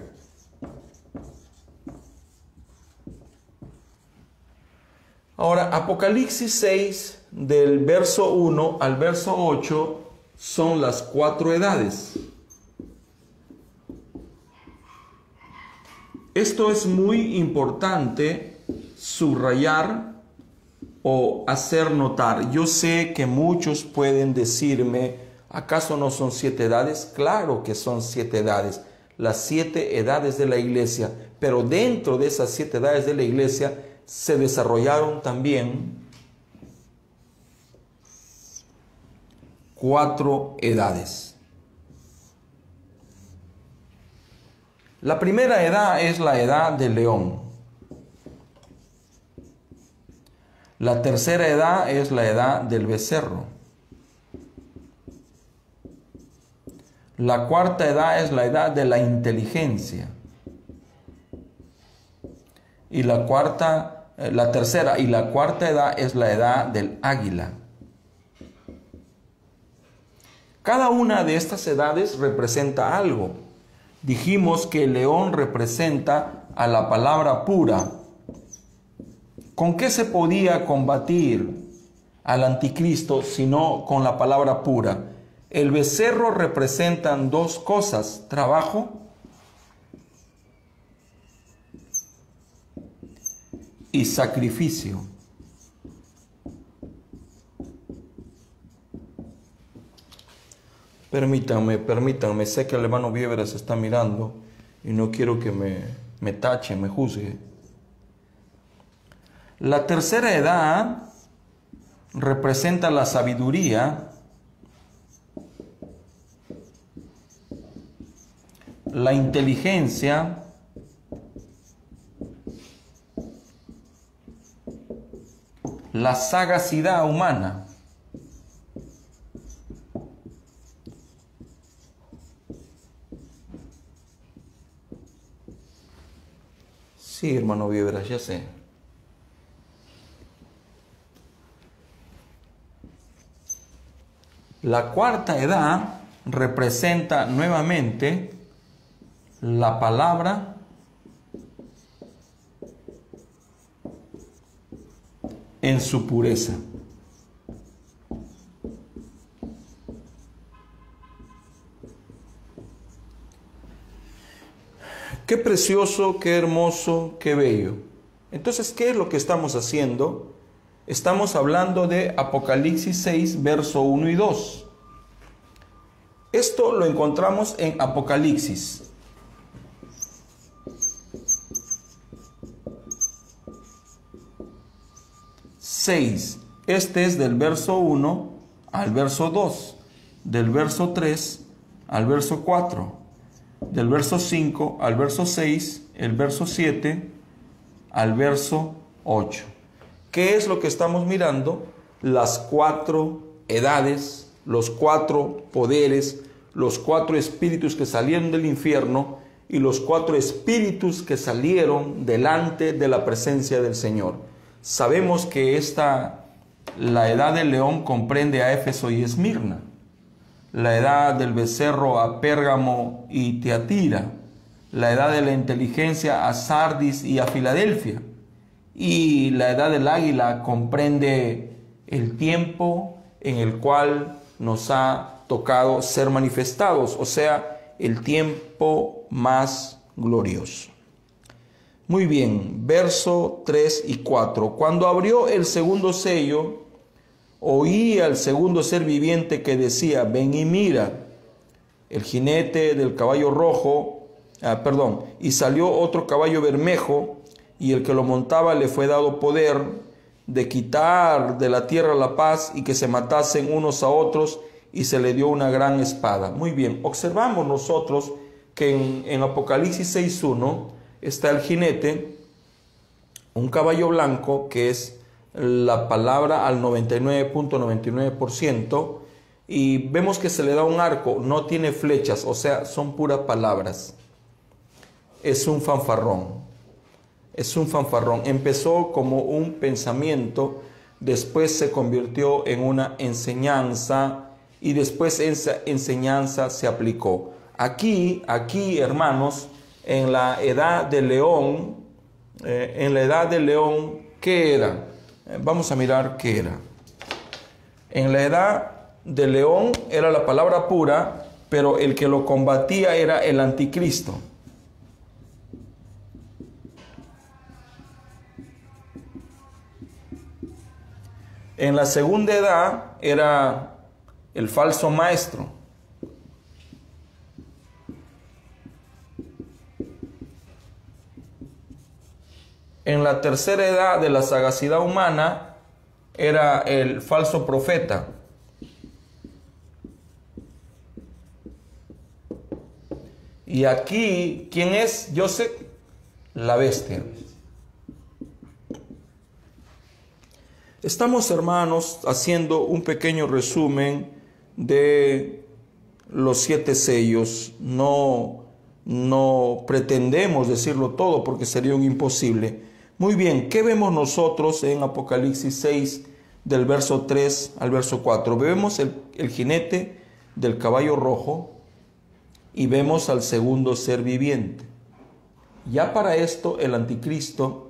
Ahora, Apocalipsis seis, del verso uno al verso ocho, son las cuatro edades. Esto es muy importante subrayar o hacer notar. Yo sé que muchos pueden decirme, ¿acaso no son siete edades? Claro que son siete edades, las siete edades de la iglesia, pero dentro de esas siete edades de la iglesia se desarrollaron también cuatro edades. La primera edad es la edad del león. La tercera edad es la edad del becerro. La cuarta edad es la edad de la inteligencia. Y la cuarta, la tercera y la cuarta edad es la edad del águila. Cada una de estas edades representa algo. Dijimos que el león representa a la palabra pura. ¿Con qué se podía combatir al anticristo sino con la palabra pura? El becerro representan dos cosas: trabajo y sacrificio. Permítanme, permítanme, sé que el hermano Vievera se está mirando y no quiero que me, me tache, me juzgue. La tercera edad representa la sabiduría, la inteligencia, la sagacidad humana. Sí, hermano Vieveras, ya sé. La cuarta edad representa nuevamente la palabra en su pureza. Qué precioso, qué hermoso, qué bello. Entonces, ¿qué es lo que estamos haciendo? Estamos hablando de Apocalipsis seis, verso uno y dos. Esto lo encontramos en Apocalipsis. seis. Este es del verso uno al verso dos, del verso tres al verso cuatro, del verso cinco al verso seis, el verso siete al verso ocho. ¿Qué es lo que estamos mirando? Las cuatro edades, los cuatro poderes, los cuatro espíritus que salieron del infierno y los cuatro espíritus que salieron delante de la presencia del Señor. Sabemos que esta, la edad del león comprende a Éfeso y Esmirna, la edad del becerro a Pérgamo y Teatira, la edad de la inteligencia a Sardis y a Filadelfia, y la edad del águila comprende el tiempo en el cual nos ha tocado ser manifestados, o sea, el tiempo más glorioso. Muy bien, verso tres y cuatro. Cuando abrió el segundo sello, oí al segundo ser viviente que decía: ven y mira. El jinete del caballo rojo, ah, perdón, y salió otro caballo bermejo, y el que lo montaba le fue dado poder de quitar de la tierra la paz y que se matasen unos a otros, y se le dio una gran espada. Muy bien, observamos nosotros que en, en Apocalipsis seis uno está el jinete, un caballo blanco, que es la palabra al noventa y nueve punto noventa y nueve por ciento, y vemos que se le da un arco, no tiene flechas, o sea, son puras palabras. Es un fanfarrón, es un fanfarrón. Empezó como un pensamiento, después se convirtió en una enseñanza y después esa enseñanza se aplicó. Aquí, aquí, hermanos, en la edad del león, eh, en la edad del león, ¿qué era? Eh, vamos a mirar qué era. En la edad del león era la palabra pura, pero el que lo combatía era el anticristo. En la segunda edad era el falso maestro. En la tercera edad de la sagacidad humana era el falso profeta. Y aquí, ¿quién es? Yo sé, la bestia. Estamos, hermanos, haciendo un pequeño resumen de los siete sellos. No, no pretendemos decirlo todo porque sería un imposible. Muy bien, ¿qué vemos nosotros en Apocalipsis seis, del verso tres al verso cuatro? Vemos el, el jinete del caballo rojo y vemos al segundo ser viviente. Ya para esto el anticristo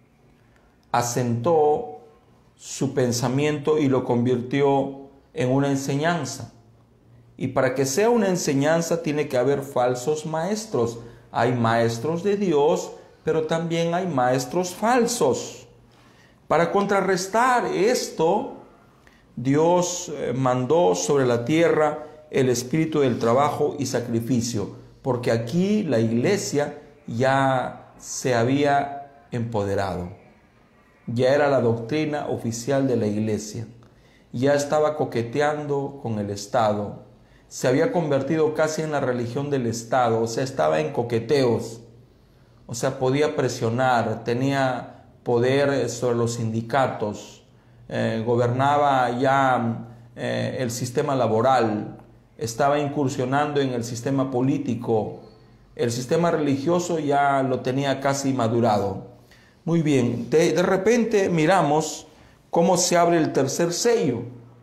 asentó su pensamiento y lo convirtió en una enseñanza. Y para que sea una enseñanza tiene que haber falsos maestros. Hay maestros de Dios, pero también hay maestros falsos. Para contrarrestar esto, Dios mandó sobre la tierra el espíritu del trabajo y sacrificio, porque aquí la iglesia ya se había empoderado. Ya era la doctrina oficial de la iglesia. Ya estaba coqueteando con el Estado. Se había convertido casi en la religión del Estado, o sea, estaba en coqueteos. O sea, podía presionar, tenía poder sobre los sindicatos, eh, gobernaba ya eh, el sistema laboral, estaba incursionando en el sistema político, El sistema religioso ya lo tenía casi madurado. Muy bien, de, de repente miramos cómo se abre el tercer sello.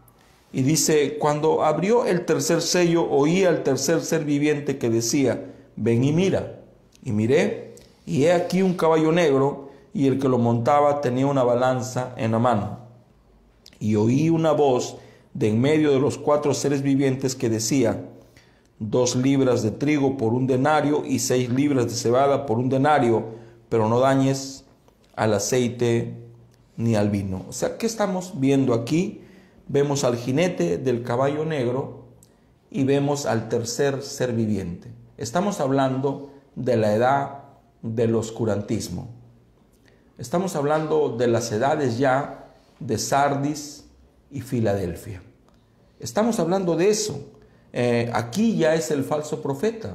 Y dice, cuando abrió el tercer sello, oí al tercer ser viviente que decía, ven y mira. Y miré, y he aquí un caballo negro, y el que lo montaba tenía una balanza en la mano. Y oí una voz de en medio de los cuatro seres vivientes que decía, dos libras de trigo por un denario y seis libras de cebada por un denario, pero no dañes al aceite ni al vino. O sea, ¿qué estamos viendo aquí? Vemos al jinete del caballo negro y vemos al tercer ser viviente. Estamos hablando de la edad del oscurantismo. Estamos hablando de las edades ya de Sardis y Filadelfia. Estamos hablando de eso. Eh, aquí ya es el falso profeta,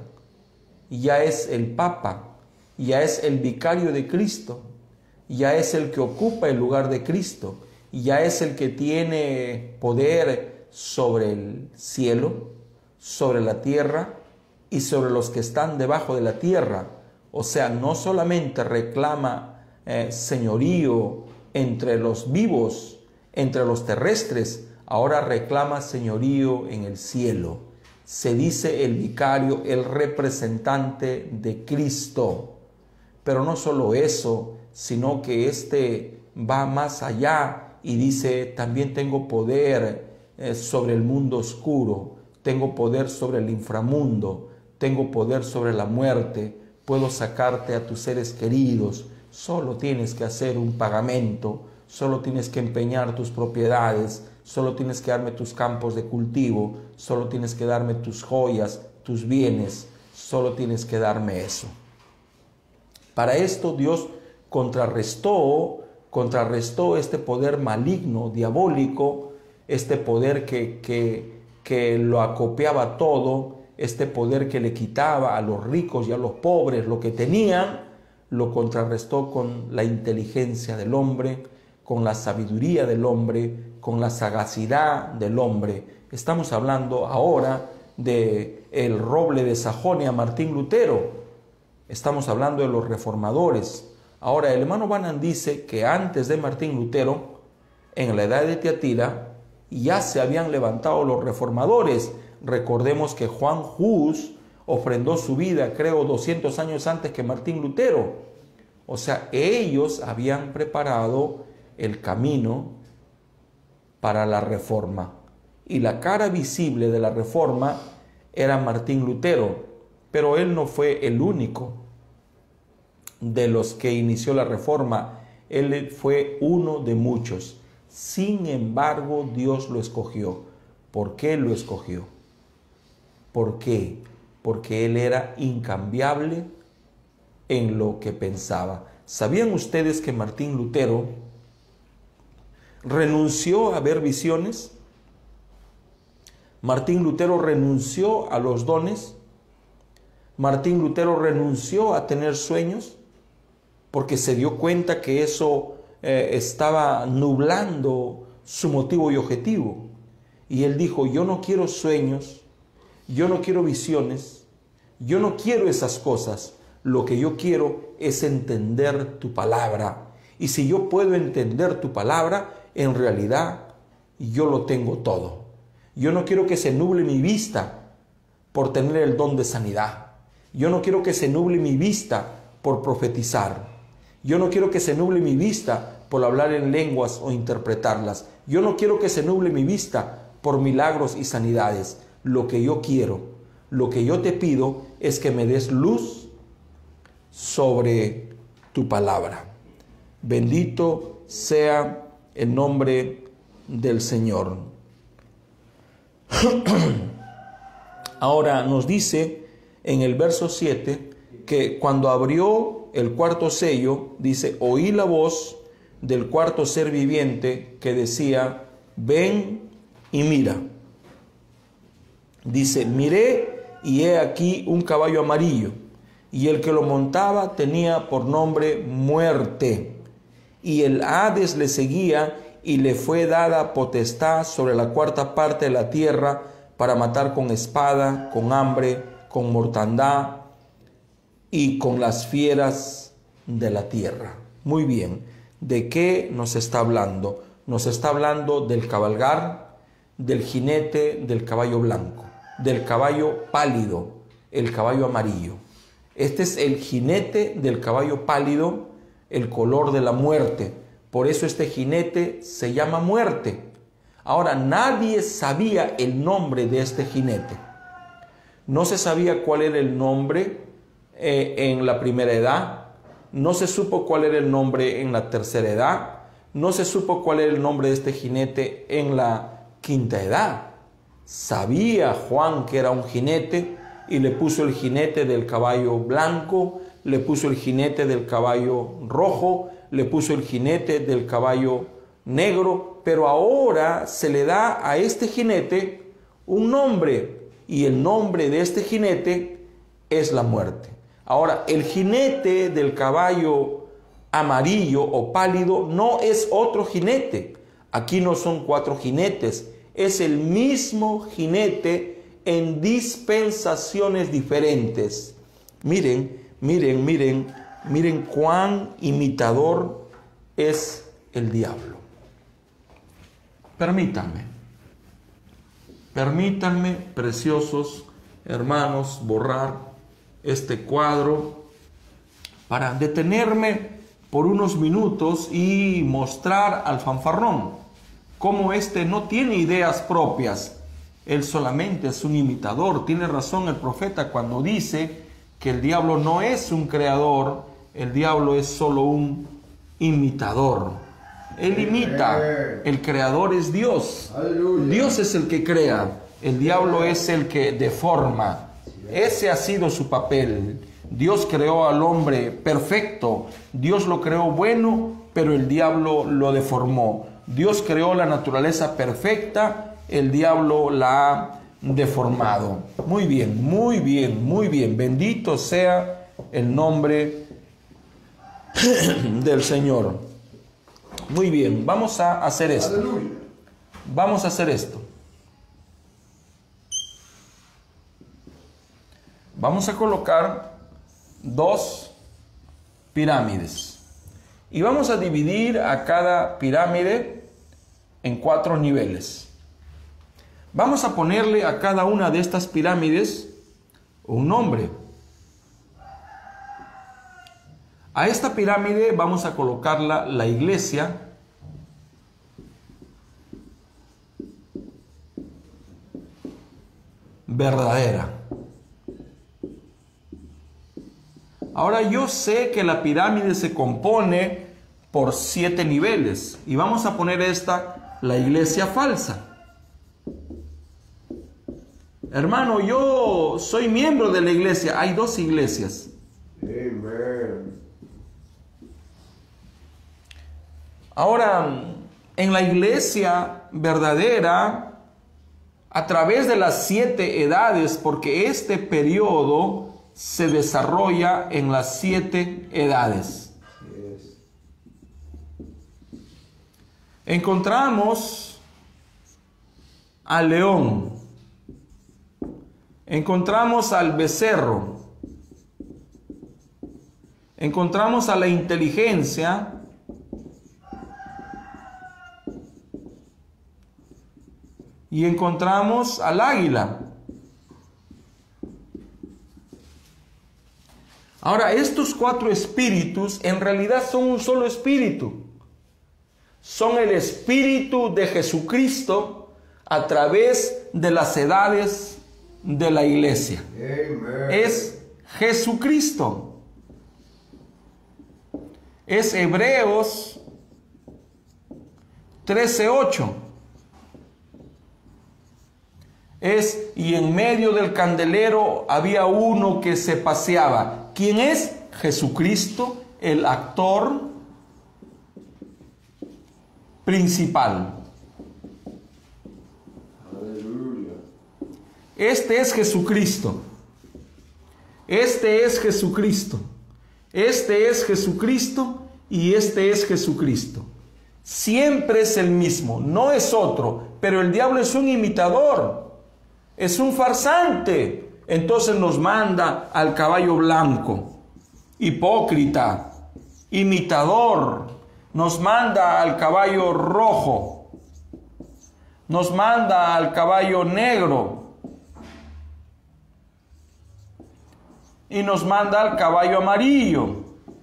ya es el Papa, ya es el vicario de Cristo, ya es el que ocupa el lugar de Cristo, ya es el que tiene poder sobre el cielo, sobre la tierra y sobre los que están debajo de la tierra. O sea, no solamente reclama eh, señorío entre los vivos, entre los terrestres, ahora reclama señorío en el cielo. Se dice el vicario, el representante de Cristo. Pero no solo eso, sino que este va más allá y dice, también tengo poder eh, sobre el mundo oscuro, tengo poder sobre el inframundo, tengo poder sobre la muerte, puedo sacarte a tus seres queridos, solo tienes que hacer un pagamento, solo tienes que empeñar tus propiedades, solo tienes que darme tus campos de cultivo, solo tienes que darme tus joyas, tus bienes, solo tienes que darme eso. Para esto Dios contrarrestó, contrarrestó este poder maligno, diabólico, este poder que, que, que lo acopiaba todo, este poder que le quitaba a los ricos y a los pobres lo que tenían, lo contrarrestó con la inteligencia del hombre, con la sabiduría del hombre, con la sagacidad del hombre. Estamos hablando ahora de el roble de Sajonia, Martín Lutero. Estamos hablando de los reformadores. Ahora, el hermano Branham dice que antes de Martín Lutero, en la edad de Tiatira, ya se habían levantado los reformadores. Recordemos que Juan Hus ofrendó su vida, creo, doscientos años antes que Martín Lutero. O sea, ellos habían preparado el camino para la reforma. Y la cara visible de la reforma era Martín Lutero, pero él no fue el único de los que inició la reforma. Él fue uno de muchos. Sin embargo, Dios lo escogió. ¿Por qué lo escogió? ¿Por qué? Porque él era incambiable en lo que pensaba. ¿Sabían ustedes que Martín Lutero renunció a ver visiones? Martín Lutero renunció a los dones. Martín Lutero renunció a tener sueños porque se dio cuenta que eso eh, estaba nublando su motivo y objetivo. Y él dijo, yo no quiero sueños, yo no quiero visiones, yo no quiero esas cosas. Lo que yo quiero es entender tu palabra. Y si yo puedo entender tu palabra, en realidad yo lo tengo todo. Yo no quiero que se nuble mi vista por tener el don de sanidad. Yo no quiero que se nuble mi vista por profetizar. Yo no quiero que se nuble mi vista por hablar en lenguas o interpretarlas. Yo no quiero que se nuble mi vista por milagros y sanidades. Lo que yo quiero, lo que yo te pido es que me des luz sobre tu palabra. Bendito sea el nombre del Señor. Ahora nos dice en el verso siete que cuando abrió el cuarto sello, dice, oí la voz del cuarto ser viviente que decía, ven y mira. Dice, miré y he aquí un caballo amarillo, y el que lo montaba tenía por nombre Muerte, y el Hades le seguía, y le fue dada potestad sobre la cuarta parte de la tierra para matar con espada, con hambre, con mortandad y con las fieras de la tierra. Muy bien, ¿de qué nos está hablando? Nos está hablando del cabalgar, del jinete del caballo blanco, del caballo pálido, el caballo amarillo. Este es el jinete del caballo pálido, el color de la muerte. Por eso este jinete se llama muerte. Ahora, nadie sabía el nombre de este jinete. No se sabía cuál era el nombre eh, en la primera edad. No se supo cuál era el nombre en la tercera edad. No se supo cuál era el nombre de este jinete en la quinta edad. Sabía Juan que era un jinete y le puso el jinete del caballo blanco, le puso el jinete del caballo rojo, le puso el jinete del caballo negro, pero ahora se le da a este jinete un nombre y el nombre de este jinete es la muerte. Ahora, el jinete del caballo amarillo o pálido no es otro jinete. Aquí no son cuatro jinetes, es el mismo jinete en dispensaciones diferentes. Miren, miren, miren, miren cuán imitador es el diablo. Permítanme, permítanme, preciosos hermanos, borrar este cuadro para detenerme por unos minutos y mostrar al fanfarrón cómo este no tiene ideas propias. Él solamente es un imitador. Tiene razón el profeta cuando dice que el diablo no es un creador, el diablo es solo un imitador. Él imita, el creador es Dios. Dios es el que crea, el diablo es el que deforma. Ese ha sido su papel. Dios creó al hombre perfecto, Dios lo creó bueno, pero el diablo lo deformó. Dios creó la naturaleza perfecta, el diablo la ha deformado. Muy bien, muy bien, muy bien. Bendito sea el nombre del Señor. Muy bien, vamos a hacer esto. Vamos a hacer esto. Vamos a colocar dos pirámides y vamos a dividir a cada pirámide en cuatro niveles. Vamos a ponerle a cada una de estas pirámides un nombre. A esta pirámide vamos a colocarla la iglesia. Verdadera. Ahora yo sé que la pirámide se compone por siete niveles y vamos a poner esta, la iglesia falsa. Hermano, yo soy miembro de la iglesia. Hay dos iglesias. Amen. Ahora, en la iglesia verdadera, a través de las siete edades, porque este periodo se desarrolla en las siete edades. Yes. Encontramos al león, encontramos al becerro, encontramos a la inteligencia, y encontramos al águila. Ahora, estos cuatro espíritus en realidad son un solo espíritu. Son el espíritu de Jesucristo a través de las edades de la iglesia. Amen. Es Jesucristo. Es Hebreos trece ocho. Es, y en medio del candelero había uno que se paseaba. ¿Quién es? Jesucristo, el actor principal. Aleluya. Este es Jesucristo. Este es Jesucristo. Este es Jesucristo y este es Jesucristo. Siempre es el mismo, no es otro. Pero el diablo es un imitador. Es un farsante. Entonces nos manda al caballo blanco. hipócrita, imitador, nos manda al caballo rojo, nos manda al caballo negro y nos manda al caballo amarillo.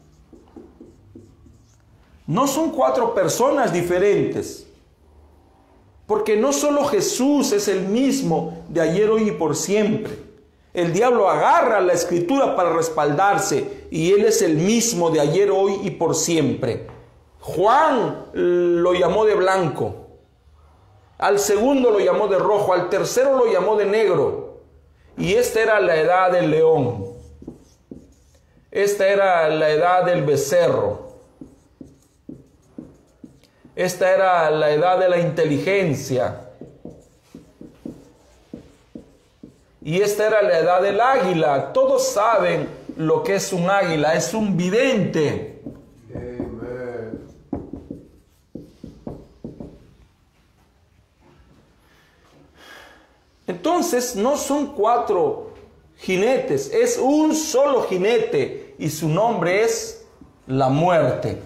No son cuatro personas diferentes, porque no solo Jesús es el mismo de ayer, hoy y por siempre. El diablo agarra la escritura para respaldarse y él es el mismo de ayer, hoy y por siempre. Juan lo llamó de blanco, al segundo lo llamó de rojo, al tercero lo llamó de negro. Y esta era la edad del león, esta era la edad del becerro, esta era la edad de la inteligencia, y esta era la edad del águila. Todos saben lo que es un águila, es un vidente. Amen. Entonces no son cuatro jinetes, es un solo jinete y su nombre es la muerte.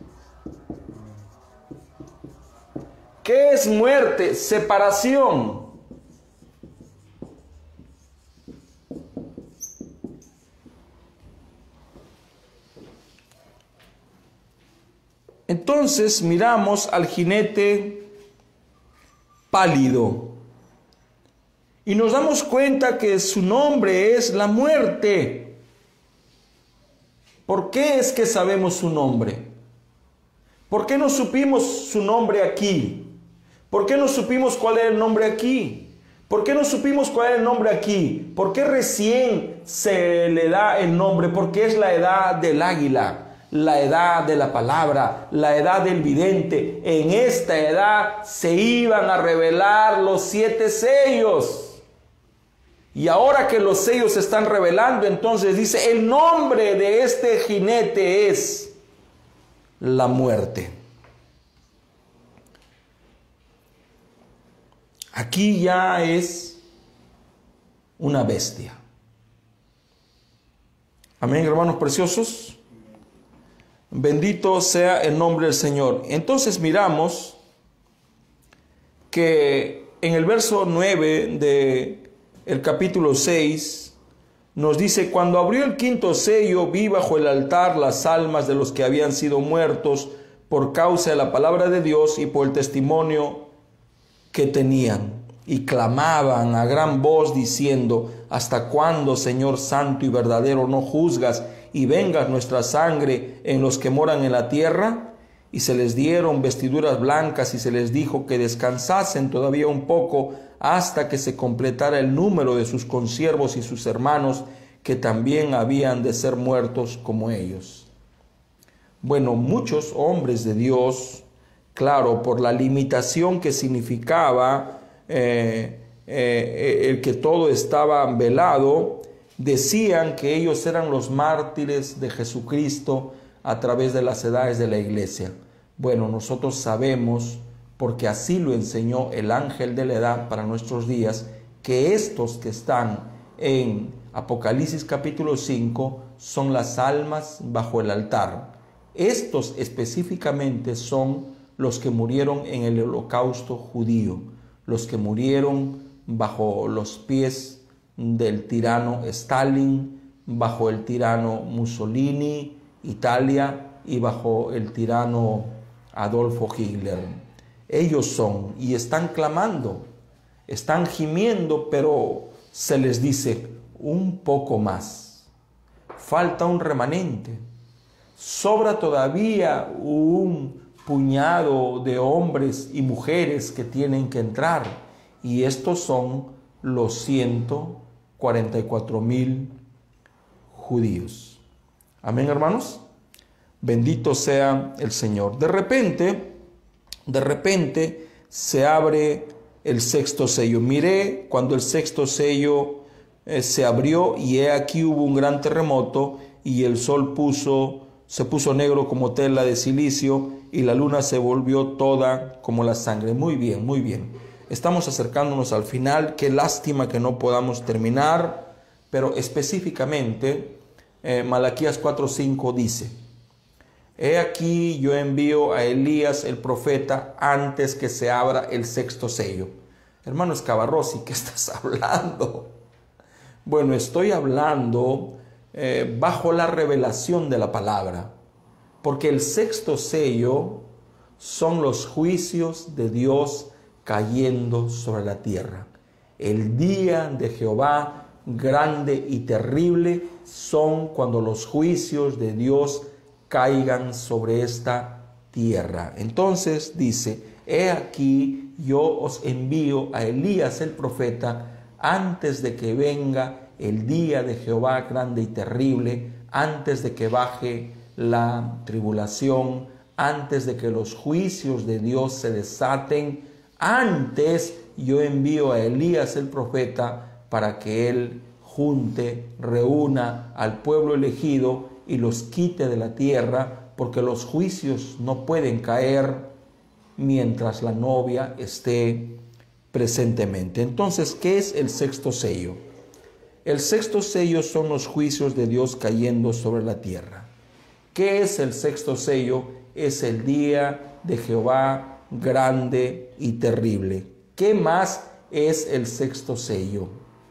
¿Qué es muerte? Separación. Entonces miramos al jinete pálido y nos damos cuenta que su nombre es la muerte. ¿Por qué es que sabemos su nombre? ¿Por qué no supimos su nombre aquí? ¿Por qué no supimos cuál era el nombre aquí? ¿Por qué no supimos cuál era el nombre aquí? ¿Por qué recién se le da el nombre? Porque es la edad del águila, la edad de la palabra, la edad del vidente. En esta edad se iban a revelar los siete sellos. Y ahora que los sellos se están revelando, entonces dice, el nombre de este jinete es la muerte. Aquí ya es una bestia. Amén, hermanos preciosos. Bendito sea el nombre del Señor. Entonces miramos que en el verso nueve del capítulo seis nos dice: cuando abrió el quinto sello, vi bajo el altar las almas de los que habían sido muertos por causa de la palabra de Dios y por el testimonio que tenían, y clamaban a gran voz diciendo: ¿hasta cuándo, Señor santo y verdadero, no juzgas y vengas nuestra sangre en los que moran en la tierra? Y se les dieron vestiduras blancas y se les dijo que descansasen todavía un poco hasta que se completara el número de sus consiervos y sus hermanos, que también habían de ser muertos como ellos. Bueno, muchos hombres de Dios, claro, por la limitación que significaba eh, eh, el que todo estaba velado, decían que ellos eran los mártires de Jesucristo a través de las edades de la iglesia. Bueno, nosotros sabemos, porque así lo enseñó el ángel de la edad para nuestros días, que estos que están en Apocalipsis capítulo cinco son las almas bajo el altar. Estos específicamente son los que murieron en el holocausto judío, los que murieron bajo los pies del tirano Stalin, bajo el tirano Mussolini, Italia, y bajo el tirano Adolfo Hitler. Ellos son, y están clamando, están gimiendo, pero se les dice: un poco más, falta un remanente, sobra todavía un puñado de hombres y mujeres que tienen que entrar, y estos son los ciento cuarenta y cuatro mil judíos. Amén, hermanos. Bendito sea el Señor. De repente, de repente se abre el sexto sello. Miré cuando el sexto sello eh, se abrió, y he aquí hubo un gran terremoto, y el sol puso, se puso negro como tela de silicio, y la luna se volvió toda como la sangre. Muy bien, muy bien. Estamos acercándonos al final. Qué lástima que no podamos terminar, pero específicamente eh, Malaquías cuatro cinco dice: he aquí yo envío a Elías el profeta antes que se abra el sexto sello. Hermano Escabarrosi, ¿qué estás hablando? Bueno, estoy hablando eh, bajo la revelación de la palabra, porque el sexto sello son los juicios de Dios cayendo sobre la tierra. El día de Jehová grande y terrible son cuando los juicios de Dios caigan sobre esta tierra. Entonces dice: he aquí yo os envío a Elías el profeta antes de que venga el día de Jehová grande y terrible, antes de que baje la tribulación, antes de que los juicios de Dios se desaten. Antes yo envío a Elías el profeta para que él junte, reúna al pueblo elegido y los quite de la tierra, porque los juicios no pueden caer mientras la novia esté presentemente. Entonces, ¿qué es el sexto sello? El sexto sello son los juicios de Dios cayendo sobre la tierra. ¿Qué es el sexto sello? Es el día de Jehová grande y terrible. ¿Qué más es el sexto sello?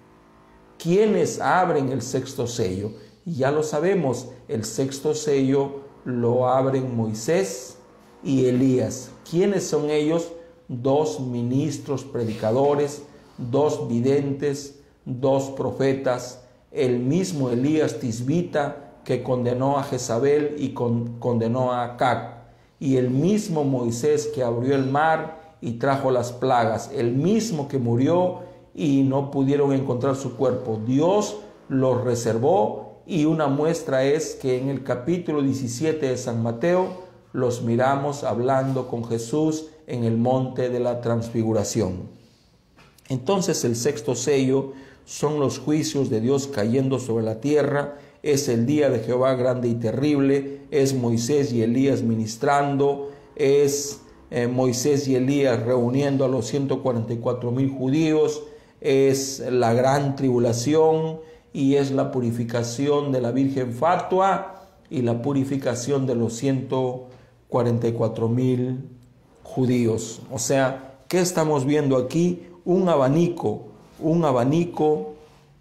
¿Quiénes abren el sexto sello? Ya lo sabemos, el sexto sello lo abren Moisés y Elías. ¿Quiénes son ellos? Dos ministros predicadores, dos videntes, dos profetas, el mismo Elías Tisbita que condenó a Jezabel y con, condenó a Acab, y el mismo Moisés que abrió el mar y trajo las plagas, el mismo que murió y no pudieron encontrar su cuerpo. Dios lo reservó, y una muestra es que en el capítulo diecisiete de San Mateo los miramos hablando con Jesús en el monte de la transfiguración. Entonces el sexto sello son los juicios de Dios cayendo sobre la tierra, es el día de Jehová grande y terrible, es Moisés y Elías ministrando, es eh, Moisés y Elías reuniendo a los ciento cuarenta y cuatro mil judíos, es la gran tribulación y es la purificación de la Virgen Fatua y la purificación de los ciento cuarenta y cuatro mil judíos. O sea, ¿qué estamos viendo aquí? Un abanico, un abanico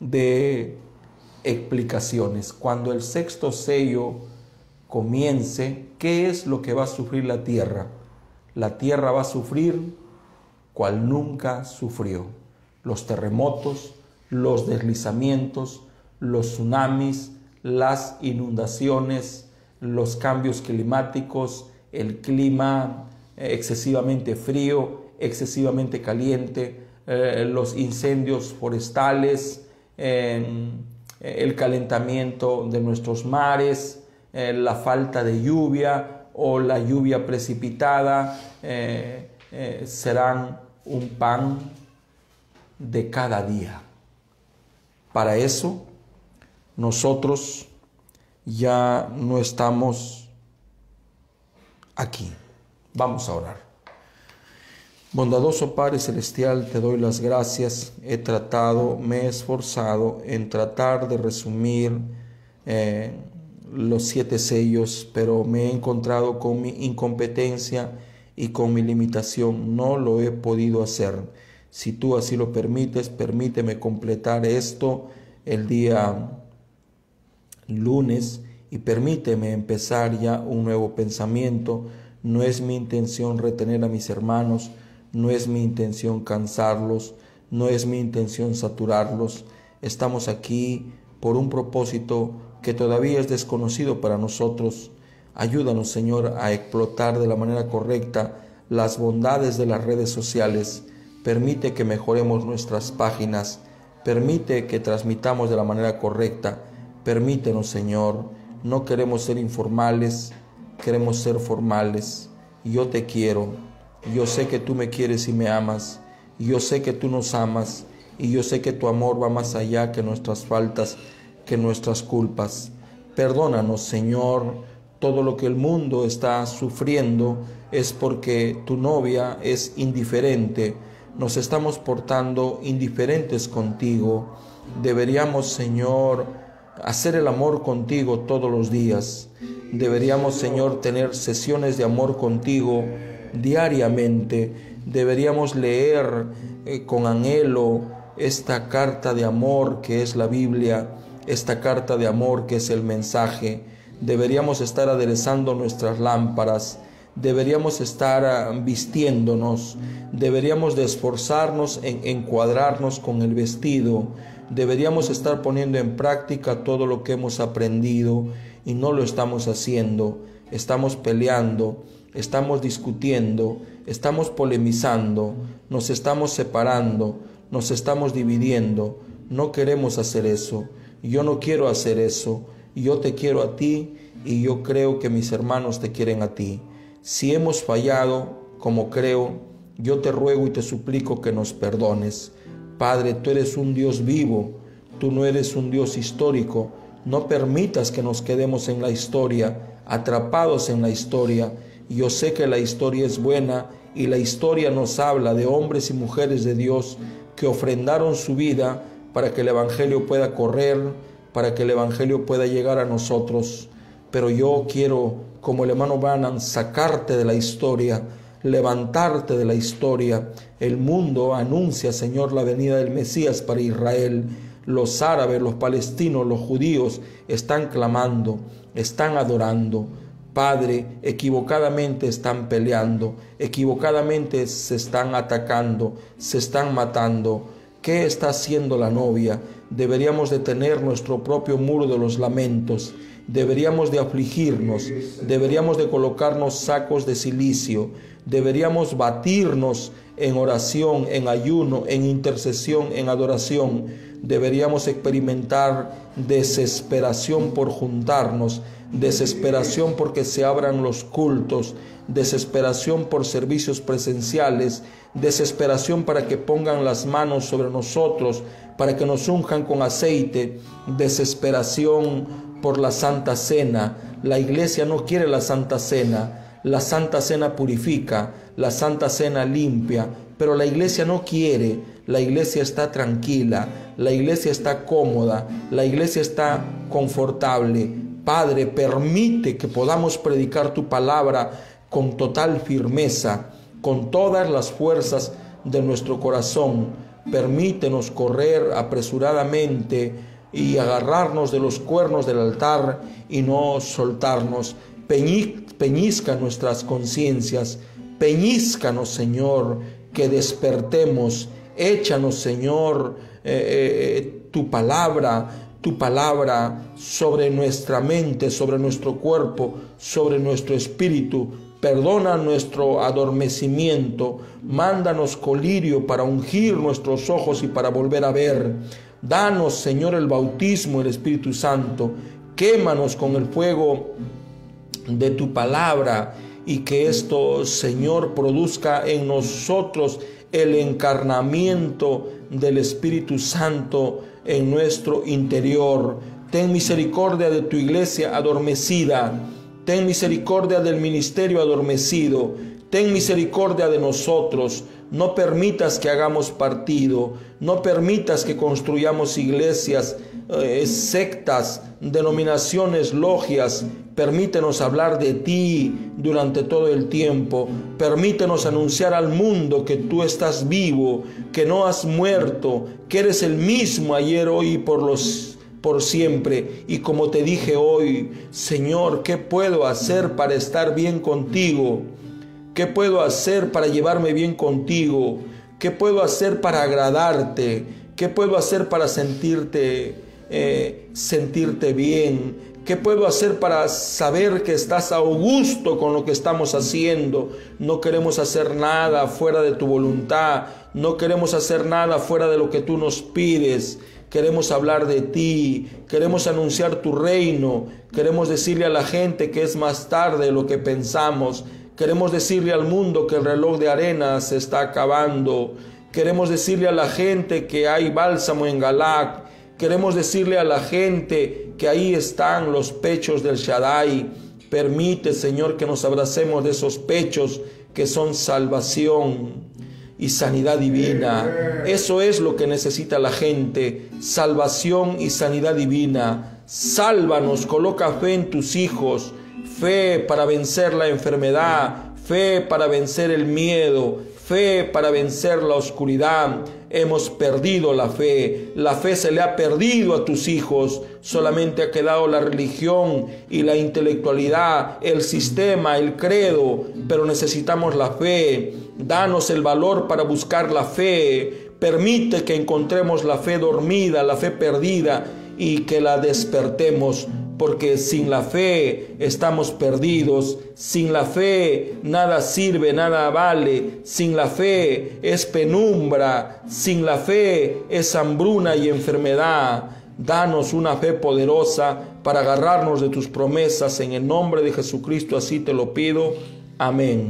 de explicaciones. Cuando el sexto sello comience, ¿qué es lo que va a sufrir la tierra? La tierra va a sufrir cual nunca sufrió. Los terremotos, los deslizamientos, los tsunamis, las inundaciones, los cambios climáticos, el clima excesivamente frío, excesivamente caliente, eh, los incendios forestales, eh, el calentamiento de nuestros mares, eh, la falta de lluvia o la lluvia precipitada, eh, eh, serán un pan de cada día. Para eso, nosotros ya no estamos aquí. Vamos a orar. Bondadoso Padre Celestial, te doy las gracias. He tratado, me he esforzado en tratar de resumir eh, los siete sellos, pero me he encontrado con mi incompetencia y con mi limitación. No lo he podido hacer. Si tú así lo permites, permíteme completar esto el día lunes y permíteme empezar ya un nuevo pensamiento. No es mi intención retener a mis hermanos, no es mi intención cansarlos, no es mi intención saturarlos. Estamos aquí por un propósito que todavía es desconocido para nosotros. Ayúdanos, Señor, a explotar de la manera correcta las bondades de las redes sociales. Permite que mejoremos nuestras páginas, permite que transmitamos de la manera correcta. Permítenos, Señor, no queremos ser informales, queremos ser formales. Yo te quiero, yo sé que tú me quieres y me amas, yo sé que tú nos amas, y yo sé que tu amor va más allá que nuestras faltas, que nuestras culpas. Perdónanos, Señor, todo lo que el mundo está sufriendo es porque tu novia es indiferente. Nos estamos portando indiferentes contigo. Deberíamos, Señor, hacer el amor contigo todos los días. Deberíamos, Señor, tener sesiones de amor contigo diariamente. Deberíamos leer eh, con anhelo esta carta de amor que es la Biblia, esta carta de amor que es el mensaje. Deberíamos estar aderezando nuestras lámparas, deberíamos estar vistiéndonos, deberíamos de esforzarnos en encuadrarnos con el vestido, deberíamos estar poniendo en práctica todo lo que hemos aprendido y no lo estamos haciendo. Estamos peleando, estamos discutiendo, estamos polemizando, nos estamos separando, nos estamos dividiendo. No queremos hacer eso. Yo no quiero hacer eso. Yo te quiero a ti y yo creo que mis hermanos te quieren a ti. Si hemos fallado, como creo, yo te ruego y te suplico que nos perdones. Padre, tú eres un Dios vivo, tú no eres un Dios histórico. No permitas que nos quedemos en la historia, atrapados en la historia. Yo sé que la historia es buena y la historia nos habla de hombres y mujeres de Dios que ofrendaron su vida para que el Evangelio pueda correr, para que el Evangelio pueda llegar a nosotros. Pero yo quiero, como el hermano Branham, sacarte de la historia, levantarte de la historia. El mundo anuncia, Señor, la venida del Mesías para Israel. Los árabes, los palestinos, los judíos están clamando, están adorando. Padre, equivocadamente están peleando, equivocadamente se están atacando, se están matando. ¿Qué está haciendo la novia? Deberíamos de tener nuestro propio muro de los lamentos, deberíamos de afligirnos, deberíamos de colocarnos sacos de silicio, deberíamos batirnos en oración, en ayuno, en intercesión, en adoración. Deberíamos experimentar desesperación por juntarnos, desesperación porque se abran los cultos, desesperación por servicios presenciales, desesperación para que pongan las manos sobre nosotros, para que nos unjan con aceite, desesperación por la Santa Cena. La iglesia no quiere la Santa Cena, la Santa Cena purifica, la Santa Cena limpia, pero la iglesia no quiere. La iglesia está tranquila, la iglesia está cómoda, la iglesia está confortable. Padre, permite que podamos predicar tu palabra con total firmeza, con todas las fuerzas de nuestro corazón. Permítenos correr apresuradamente y agarrarnos de los cuernos del altar y no soltarnos. Peñizca nuestras conciencias, peñízcanos, Señor, que despertemos. Échanos, Señor, eh, eh, tu palabra, tu palabra sobre nuestra mente, sobre nuestro cuerpo, sobre nuestro espíritu. Perdona nuestro adormecimiento, mándanos colirio para ungir nuestros ojos y para volver a ver. Danos, Señor, el bautismo del Espíritu Santo. Quémanos con el fuego de tu palabra y que esto, Señor, produzca en nosotros el encarnamiento del Espíritu Santo en nuestro interior. Ten misericordia de tu iglesia adormecida. Ten misericordia del ministerio adormecido. Ten misericordia de nosotros. No permitas que hagamos partido. No permitas que construyamos iglesias, eh, sectas, denominaciones, logias. Permítenos hablar de ti durante todo el tiempo. Permítenos anunciar al mundo que tú estás vivo, que no has muerto, que eres el mismo ayer, hoy y por los por siempre. Y como te dije hoy, Señor, ¿qué puedo hacer para estar bien contigo? ¿Qué puedo hacer para llevarme bien contigo? ¿Qué puedo hacer para agradarte? ¿Qué puedo hacer para sentirte, eh, sentirte bien? ¿Qué puedo hacer para saber que estás a gusto con lo que estamos haciendo? No queremos hacer nada fuera de tu voluntad. No queremos hacer nada fuera de lo que tú nos pides. Queremos hablar de ti, queremos anunciar tu reino, queremos decirle a la gente que es más tarde de lo que pensamos, queremos decirle al mundo que el reloj de arena se está acabando, queremos decirle a la gente que hay bálsamo en Galac, queremos decirle a la gente que ahí están los pechos del Shaddai. Permite, Señor, que nos abracemos de esos pechos que son salvación. y sanidad divina. Eso es lo que necesita la gente, salvación y sanidad divina. Sálvanos, coloca fe en tus hijos, fe para vencer la enfermedad, fe para vencer el miedo, fe para vencer la oscuridad. Hemos perdido la fe, la fe se le ha perdido a tus hijos, solamente ha quedado la religión y la intelectualidad, el sistema, el credo, pero necesitamos la fe. Danos el valor para buscar la fe, permite que encontremos la fe dormida, la fe perdida y que la despertemos, porque sin la fe estamos perdidos, sin la fe nada sirve, nada vale, sin la fe es penumbra, sin la fe es hambruna y enfermedad. Danos una fe poderosa para agarrarnos de tus promesas, en el nombre de Jesucristo, así te lo pido. Amén.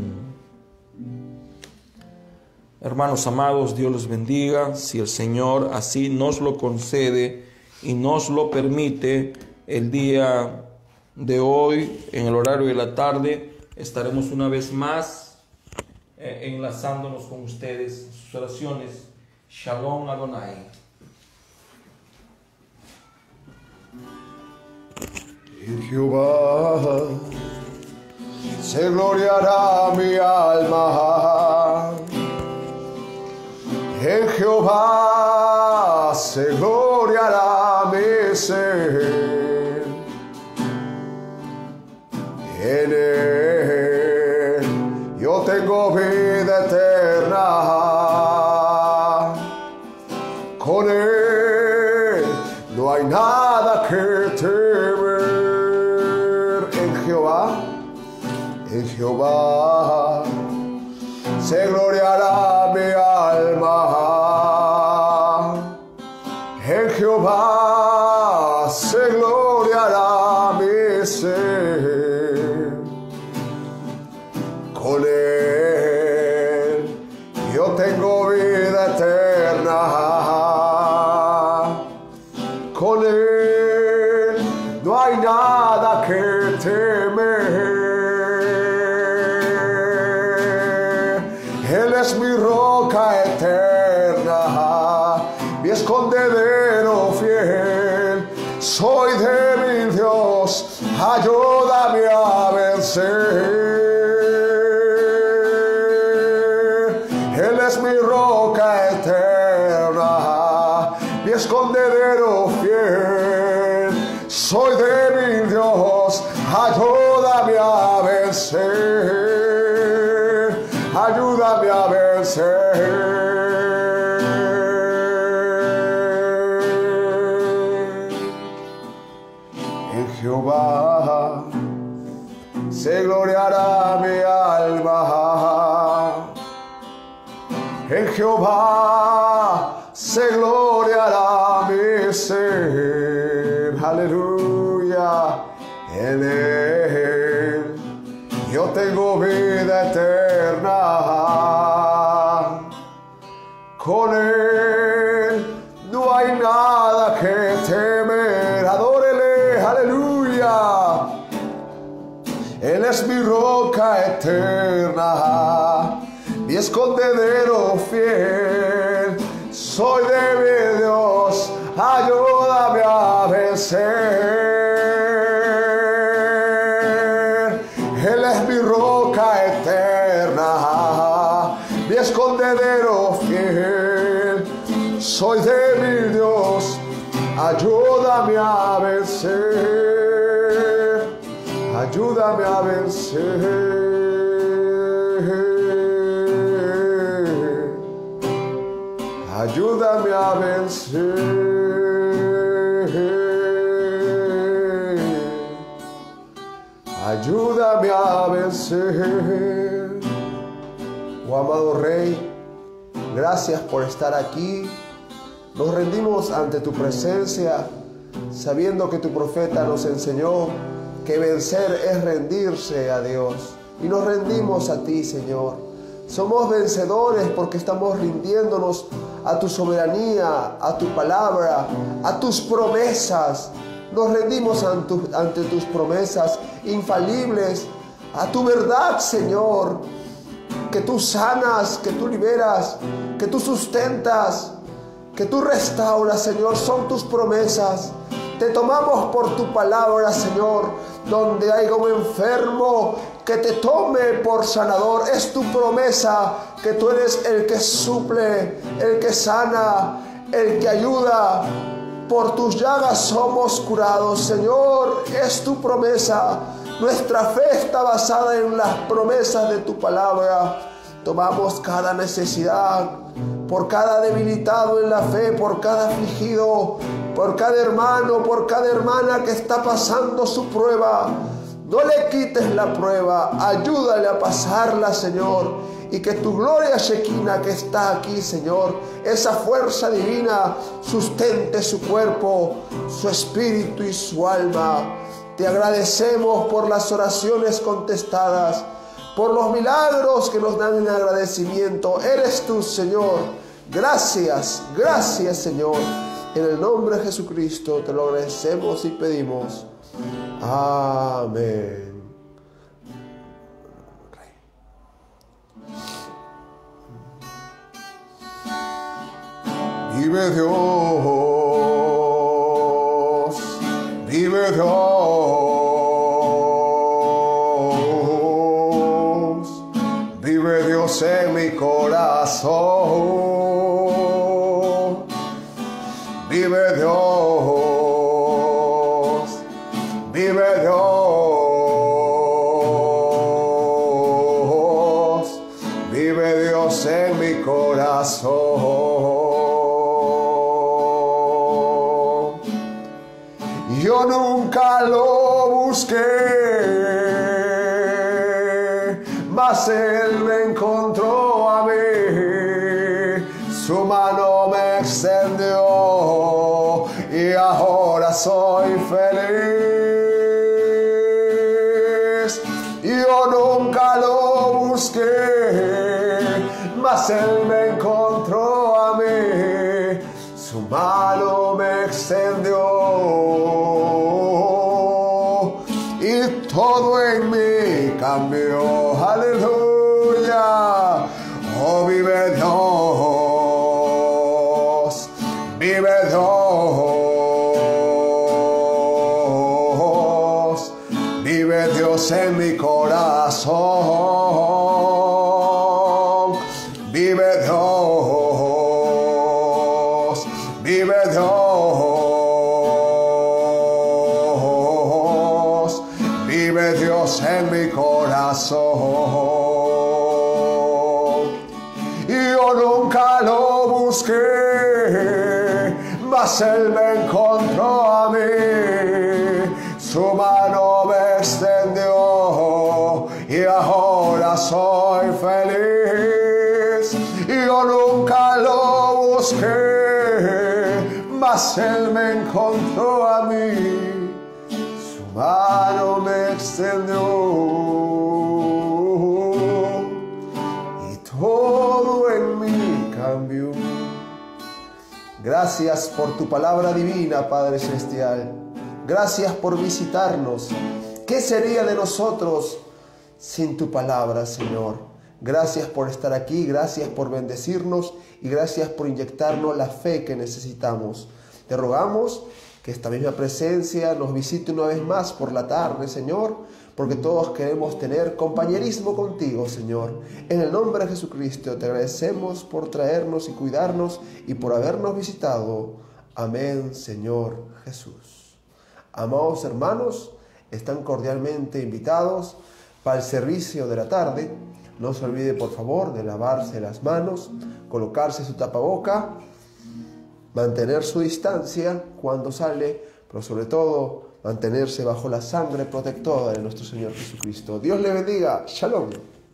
Hermanos amados, Dios los bendiga. Si el Señor así nos lo concede y nos lo permite, el día de hoy, en el horario de la tarde, estaremos una vez más eh, enlazándonos con ustedes, sus oraciones. Shalom Adonai. En Jehová se gloriará mi alma. En Jehová se gloriará mi ser. En él yo tengo vida eterna. Con él no hay nada que temer. En Jehová, en Jehová se gloriará mi alma. En Jehová se gloriará mi ser. Con él yo tengo vida eterna. Con él no hay nada que temer. Él es mi roca eterna, mi escondedero fiel. Soy débil, Dios, ayúdame a vencer. Él es mi roca eterna, mi escondedero fiel. Soy débil, Dios, ayúdame a vencer. Ayúdame a vencer. En Jehová se gloriará mi alma. En Jehová se gloriará mi ser. Aleluya. En él yo tengo vida eterna. Con él no hay nada que temer. Adórele, aleluya. Él es mi roca eterna, mi escondedero fiel. Soy débil, Dios, ayúdame a vencer. Él es mi roca eterna, mi escondedero fiel. Soy débil, Dios, ayúdame a vencer. Ayúdame a vencer. Ayúdame a vencer. Ayúdame a vencer. Oh amado Rey, gracias por estar aquí. Nos rendimos ante tu presencia, sabiendo que tu profeta nos enseñó que vencer es rendirse a Dios. Y nos rendimos a ti, Señor. Somos vencedores porque estamos rindiéndonos a tu soberanía, a tu palabra, a tus promesas. Nos rendimos ante, ante tus promesas infalibles, a tu verdad, Señor. que tú sanas, que tú liberas, que tú sustentas, que tú restauras, Señor. Son tus promesas. Te tomamos por tu palabra, Señor. Donde haya un enfermo, que te tome por sanador. Es tu promesa que tú eres el que suple, el que sana, el que ayuda. Por tus llagas somos curados, Señor. Es tu promesa. Nuestra fe está basada en las promesas de tu palabra. Tomamos cada necesidad, por cada debilitado en la fe, por cada afligido, por cada hermano, por cada hermana que está pasando su prueba. No le quites la prueba, ayúdale a pasarla, Señor. Y que tu gloria Shekinah que está aquí, Señor, esa fuerza divina sustente su cuerpo, su espíritu y su alma. Te agradecemos por las oraciones contestadas, por los milagros que nos dan en agradecimiento. Eres tú, Señor. Gracias, gracias, Señor. En el nombre de Jesucristo te lo agradecemos y pedimos. Amén. Vive Dios, vive Dios, vive Dios en mi corazón, vive Dios, vive Dios, vive Dios en mi corazón. Yo nunca lo busqué, mas Él me encontró a mí. Su mano me extendió y ahora soy feliz. Yo nunca lo busqué, mas Él me encontró a mí. Su mano me extendió y todo en mí cambió. Aleluya. Oh, vive Dios, vive Dios, vive Dios en mi corazón. Vive Dios, vive Dios, vive Dios en mi corazón. Yo nunca lo busqué, mas Él me encontró a mí. Su mano me extendió y ahora soy feliz. Yo nunca lo busqué, mas Él me encontró a mí. Su mano me extendió y todo en mí cambió. Gracias por tu palabra divina, Padre Celestial. Gracias por visitarnos. ¿Qué sería de nosotros sin tu palabra, Señor? Gracias por estar aquí, gracias por bendecirnos y gracias por inyectarnos la fe que necesitamos. Te rogamos que esta misma presencia nos visite una vez más por la tarde, Señor, porque todos queremos tener compañerismo contigo, Señor. En el nombre de Jesucristo te agradecemos por traernos y cuidarnos y por habernos visitado. Amén, Señor Jesús. Amados hermanos, están cordialmente invitados para el servicio de la tarde. No se olvide, por favor, de lavarse las manos, colocarse su tapaboca, mantener su distancia cuando sale, pero sobre todo mantenerse bajo la sangre protectora de nuestro Señor Jesucristo. Dios le bendiga. Shalom.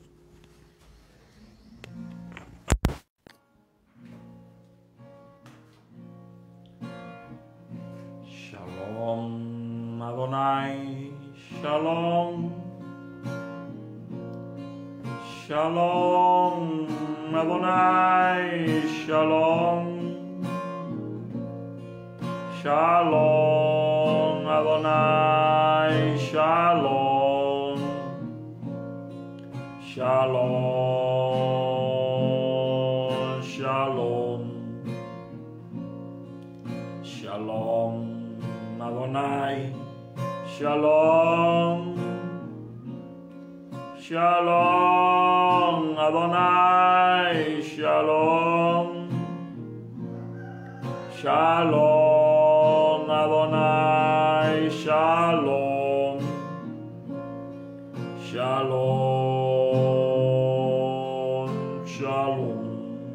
Shalom Adonai, Shalom. Shalom Adonai, Shalom. Shalom Adonai, Shalom. Shalom Shalom Adonai, Shalom, Shalom Adonai, Shalom, Shalom Adonai, Shalom, Shalom, Shalom.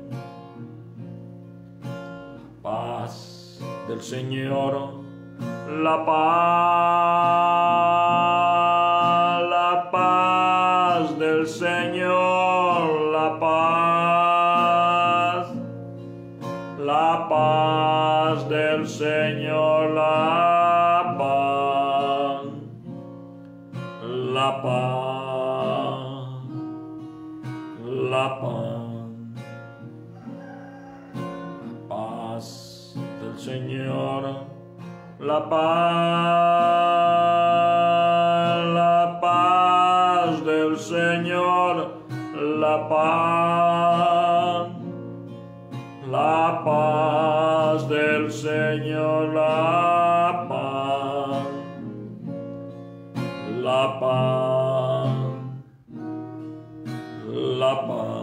Paz del Señor, la paz, la paz del Señor, la paz, la paz del Señor, la paz, la paz, la paz. Señor, la paz, la paz del Señor, la paz, la paz del Señor, la paz, la paz, la paz.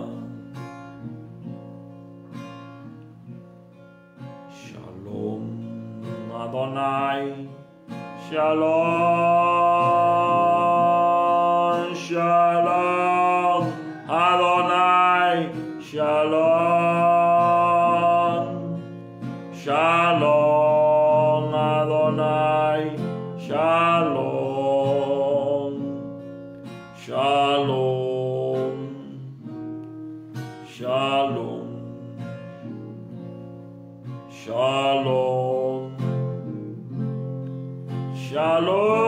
Adonai, Shalom, Shalom, Adonai, Shalom, Shalom, Adonai, Shalom, Shalom, Shalom, Shalom. Shalom.